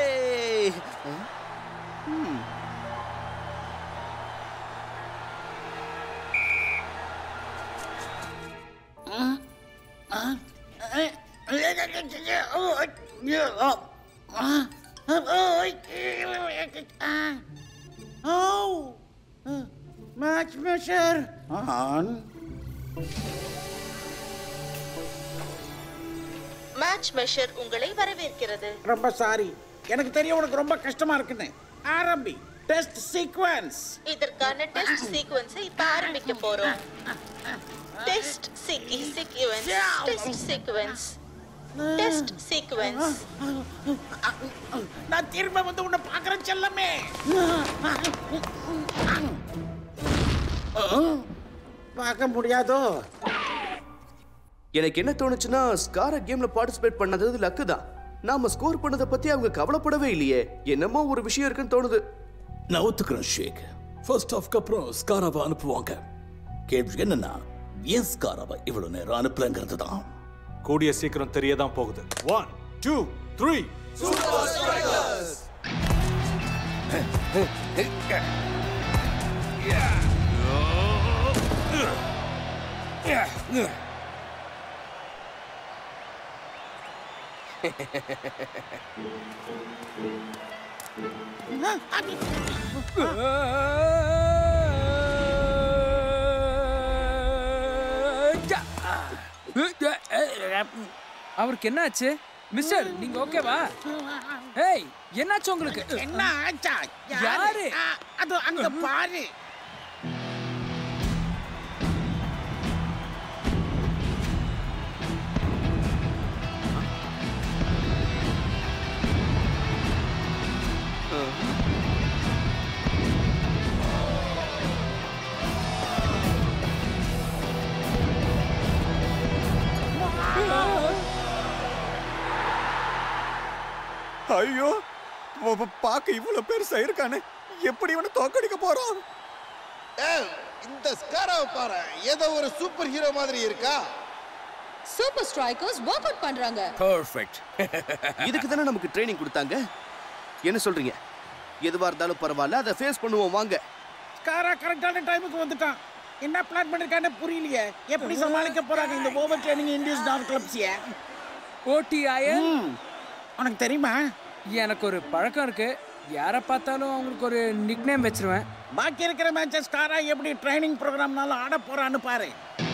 Oh, match measure on. Match measure உங்களை வரவேற்கிறது. ரொம்ப சாரி, எனக்கு தெரியும் உனக்கு ரொம்ப கஷ்டமா இருக்குன்னு. ஆரம்பி டெஸ்ட் சீக்வென்ஸ். இதற்கான டெஸ்ட் சீக்வென்ஸை இப்ப ஆரம்பிக்க போறோம். Test sequence test sequence test sequence. நான் திரும்ப வந்து உன்னை பார்க்கறேன் செல்லமே. பார்க்க முடியாதோ? எனக்கு என்ன தோணுச்சுன்னா ஸ்காரா கேம்ல பார்ட்டிசிபேட் பண்ணது லக்கு தான். நாம ஸ்கோர் பண்ணதை பத்தி அவங்க கவலைப்படவே இல்லையே. என்னமோ ஒரு விஷயம் இருக்குன்னு தோணுது. நான் ஒத்துக்கிறேன் ஷேக். ஃபர்ஸ்ட் ஆஃப்க்கு அப்புறம் ஸ்காராவை அனுப்புவாங்க. கேள்வி என்னன்னா ஏன் ஸ்காராவை இவ்வளவு நேரம் அனுப்பலங்கிறது தான். கூடிய சீக்கிரம் தெரியதான் போகுது. One two three Super Strikers. அவருக்கு என்ன ஆச்சு? மிஸ்டர் நீங்க ஓகேவா? ஏய் என்னாச்சு உங்களுக்கு? என்ன ஆச்சா? யாரு? அது அங்க பாரு. ஐயோ, பாக்க இவ்வளவு பேர் இருக்கானே, எப்படி இவனை தோக்கடிக்க போறோம்? இந்த ஸ்காராவை பாரு, ஏதோ ஒரு சூப்பர் ஹீரோ மாதிரி இருக்கா? சூப்பர் ஸ்ட்ரைக்கர்ஸ் வொர்க் அவுட் பண்றாங்க. பெர்ஃபெக்ட். இதுக்கு தானே நமக்கு ட்ரெய்னிங் கொடுத்தாங்க. என்ன சொல்றீங்க? எதுவா இருந்தாலும் பரவாயில்ல, அதை ஃபேஸ் பண்ணுவோம் வாங்க. ஸ்காரா கரெக்டான டைமுக்கு வந்துட்டான். என்ன பிளான் பண்ணிருக்கானே புரியலையே. எப்படி சமாளிக்க போறாங்க இந்த ஓவர் ட்ரெய்னிங் இந்தியஸ் டான் கிளப்ஸிய? ஓடிஐஎல் உனக்கு தெரியுமா? எனக்கு ஒரு பழக்கம் இருக்கு. யாரை பார்த்தாலும் அவங்களுக்கு ஒரு நிக் நேம் வச்சிருவேன். பாக்கி இருக்கிற மேட்சஸ் ஸ்காரா எப்படி ட்ரைனிங் ப்ரோக்ராம்னால ஆட போறான்னு பாரு.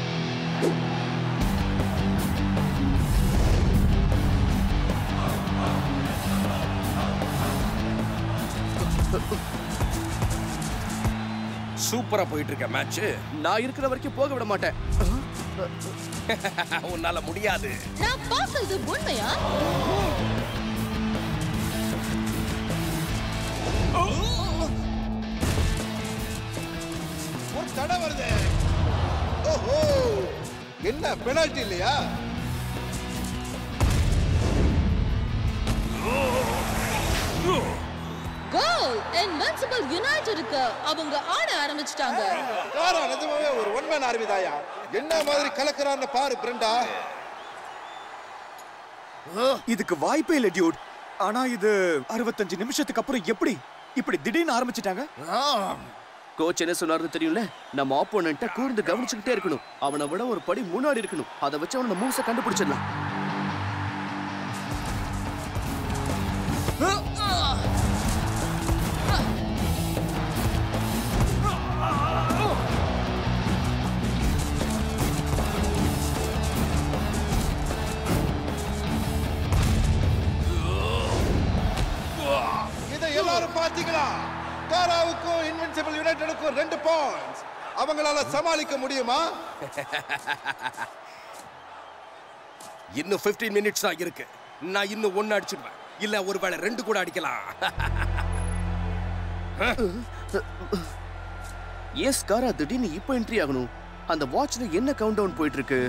சூப்பரா போயிட்டு இருக்க மேட்ச். நான் இருக்கிற வரைக்கும் போக விட மாட்டேன். உன்னால முடியாது. நான் பார்த்தது உண்மையா? ஒரு தடை வருது. ஓஹோ, என்ன பெனால்டி இல்லையா? கோல் இன்வின்சிபிள் யுனைடெட்க்கு அவங்க ஆட ஆரம்பிச்சிட்டாங்க. ஸ்காரா நிஜமாவே ஒரு ஒன் மேன் ஆர்மி தாயா. என்ன மாதிரி கலக்கறான்னு பாரு பிரண்டா. இதுக்கு வாய்ப்பே இல்ல டியூட். ஆனா இது அறுபத்தஞ்சு நிமிஷத்துக்கு அப்புறம் எப்படி இப்படி திடீர்னு ஆரம்பிச்சிட்டாங்க? கோச் என்ன சொன்னாருன்னு தெரியும்ல, நம்ம ஆப்போனண்ட்டை கூர்ந்து கவனிச்சுக்கிட்டே இருக்கணும். அவனை விட ஒரு படி முன்னாடி இருக்கணும். அதை வச்சு அவனோட மூவ்ஸை கண்டுபிடிச்சிடலாம். இதை எல்லாரும் பாத்தீங்களா? ஸ்காராவுக்கும் இன்வின்சிபிள் யுனைடெடுக்கும் ரெண்டு பாயிண்ட்ஸ். அவங்களால சமாளிக்க முடியுமா? இன்னும் பதினைந்து மினிட்ஸ் தான் இருக்கு. நான் இன்னும் ஒன்னு அடிச்சிடுவேன். இல்ல ஒருவேளை ரெண்டு கூட அடிக்கலாம். எஸ் காரா திடீர்னு இப்போ என்ட்ரி ஆகணும். அந்த வாட்ச்ல என்ன கவுண்ட் டவுன் போயிட்டு இருக்கு?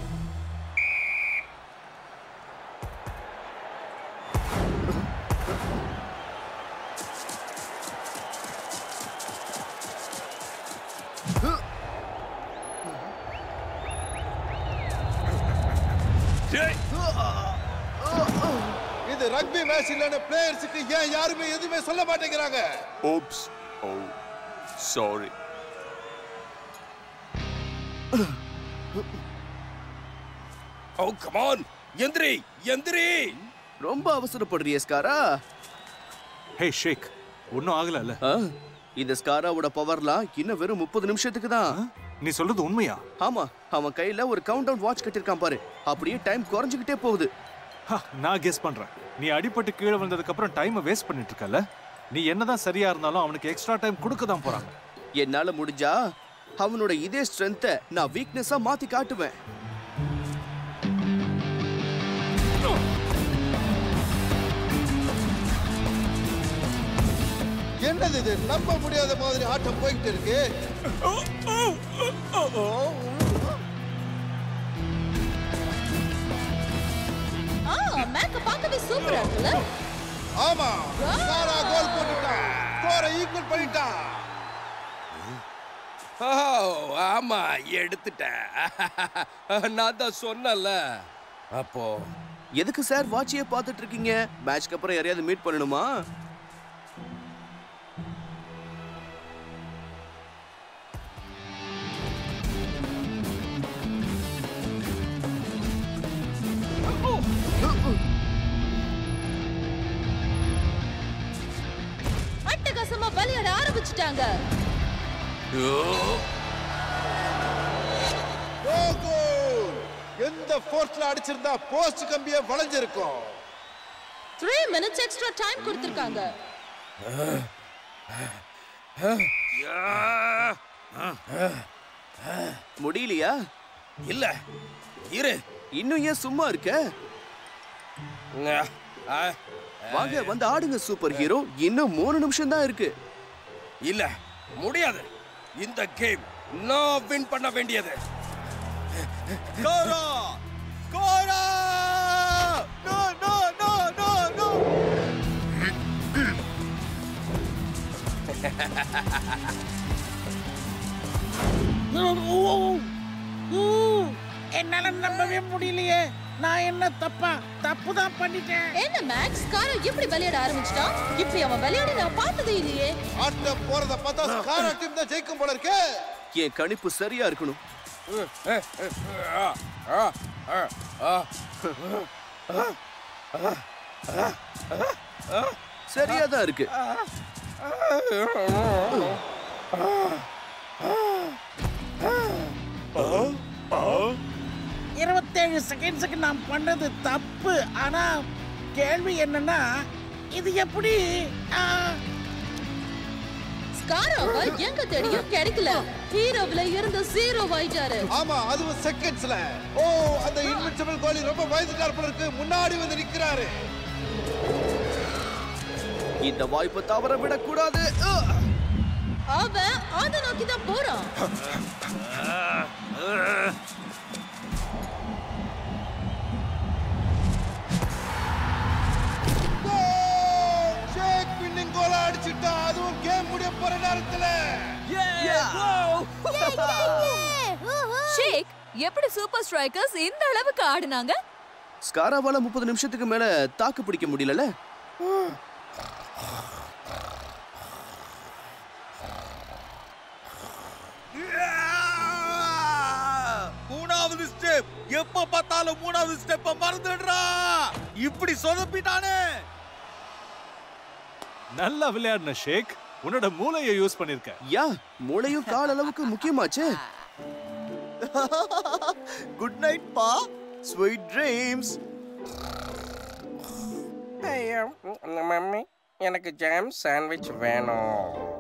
இது ரக்பி மேட்ச் இல்லன்னு பிளேயர்ஸ்க்கு ஏன் யாருமே எதுவுமே சொல்ல மாட்டேங்கிறாங்க? Oops oh sorry. Oh come on எந்திரி எந்திரி. ரொம்ப அவசரப்படுறியே ஸ்காரா. ஹே ஷேக், ஒன்னும் ஆகலல்ல? இந்த ஸ்காராவோட பவர்லாம் இன்னும் வெறும் முப்பது நிமிஷத்துக்கு தான். நீ சொல்றது உண்மையா? ஆமா, அவன் கையில ஒரு கவுண்ட் டவுன் வாட்ச் கட்டிருக்கான் பாரு. அப்படியே டைம் குறைஞ்சிக்கிட்டே போகுது. நான் கெஸ் பண்றேன், நீ அடிபட்டு கீழே வந்ததுக்கு அப்புறம் டைமை வேஸ்ட் பண்ணிட்டு இருக்கல. நீ என்னதான் சரியா இருந்தாலும் அவனுக்கு எக்ஸ்ட்ரா டைம் கொடுக்க தான் போறாங்க. என்னால முடிஞ்சா அவனோட இதே ஸ்ட்ரென்த்தை நான் வீக்னஸா மாத்தி காட்டுவேன். என்னது இது? நம்ப முடியாத மாதிரி ஆட்டம் போயிட்டு இருக்கு. ஆ, மேக்க பார்க்கவே சூப்பரா இருக்குல்ல? ஆமா, சாரா கோல் போட்டுட்டான். ஸ்கோரை ஈக்குவல் பண்ணிட்டான். ஓ ஆமா, எடுத்துட்டேன். நான் தான் சொன்னல. அப்போ எதுக்கு சார் வாட்சியே பார்த்துட்டு இருக்கீங்க? மேட்ச்க்கு அப்புறம் யாரையாவது மீட் பண்ணணுமா? அட்டகாசமா விளையாட ஆரம்பிச்சிட்டாங்க. எந்த ஃபோர்ஸ்ல அடிச்சிருந்தா போஸ்ட் கம்பியே வளைஞ்சிருக்கும். மூன்று மினிட்ஸ் எக்ஸ்ட்ரா டைம் கொடுத்திருக்காங்க. முடியலையா? இல்ல, இரு. இன்னும் ஏன் சும்மா இருக்க? வாங்க வந்து ஆடுங்க சூப்பர் ஹீரோ. இன்னும் மூணு நிமிஷம் தான் இருக்கு. இல்ல, முடியாது. இந்த கேம் நான் வின் பண்ண வேண்டியது. கோரா கோரா no no no no no. என்னால நம்பவே முடியலையே. நான் என்ன தப்பா தப்பு தான் பண்ணிட்டேன். என்ன மேக்ஸ், காரா எப்படி விளையாட ஆரம்பிச்சிட்டான்? இப்படி அவன் விளையாடி நான் பார்த்ததே இல்லையே. ஆட்டம் போறத பார்த்தா ஸ்காரா டீம் தான் ஜெயிக்கும் போல இருக்கு. என் கணிப்பு சரியா இருக்கணும். சரியா தான் இருக்கு. இருபத்தேழு செகண்ட்ஸுக்கு நான் பண்ணது தப்பு. ஆனா கேள்வி என்னன்னா, இது எப்படி? ஸ்காராவா எங்க தேடியும் கிடைக்கல. ஹீரோவுல இருந்து ஜீரோ ஆயிட்டாரு. ஆமா, அதுவும் செகண்ட்ஸ்ல. ஓ, அந்த இன்வின்சிபிள் கோலி ரொம்ப பயந்துட்டார் போல இருக்கு. முன்னாடி வந்து நிக்கிறாரு. இந்த வாய்ப்பை தவற விடக்கூடாது. அவன் அதை நோக்கி தான் போறான். ஷேக் வின்னிங் கோல் அடிச்சிட்டா. அதுவும் கேம் முடிய போற நேரத்துல. ஷேக், எப்படி சூப்பர் ஸ்ட்ரைக்கர்ஸ் இந்த அளவுக்கு ஆடுனாங்க? ஸ்காராவால முப்பது நிமிஷத்துக்கு மேல தாக்கு பிடிக்க முடியல. மூணாவது ஸ்டெப். எப்ப பார்த்தாலும் மூணாவது ஸ்டெப்ப மறந்துடுறா. இப்படி சொதப்பிட்டானே. நல்லா விளையாடுன ஷேக். உன்னோட மூளையை யூஸ் பண்ணிருக்க. யா, மூளையும் கால் அளவுக்கு முக்கியமாச்சு. குட் நைட் பா. Sweet dreams. ஐயோ மம்மி, எனக்கு ஜாம் சாண்ட்விச் வேணும்.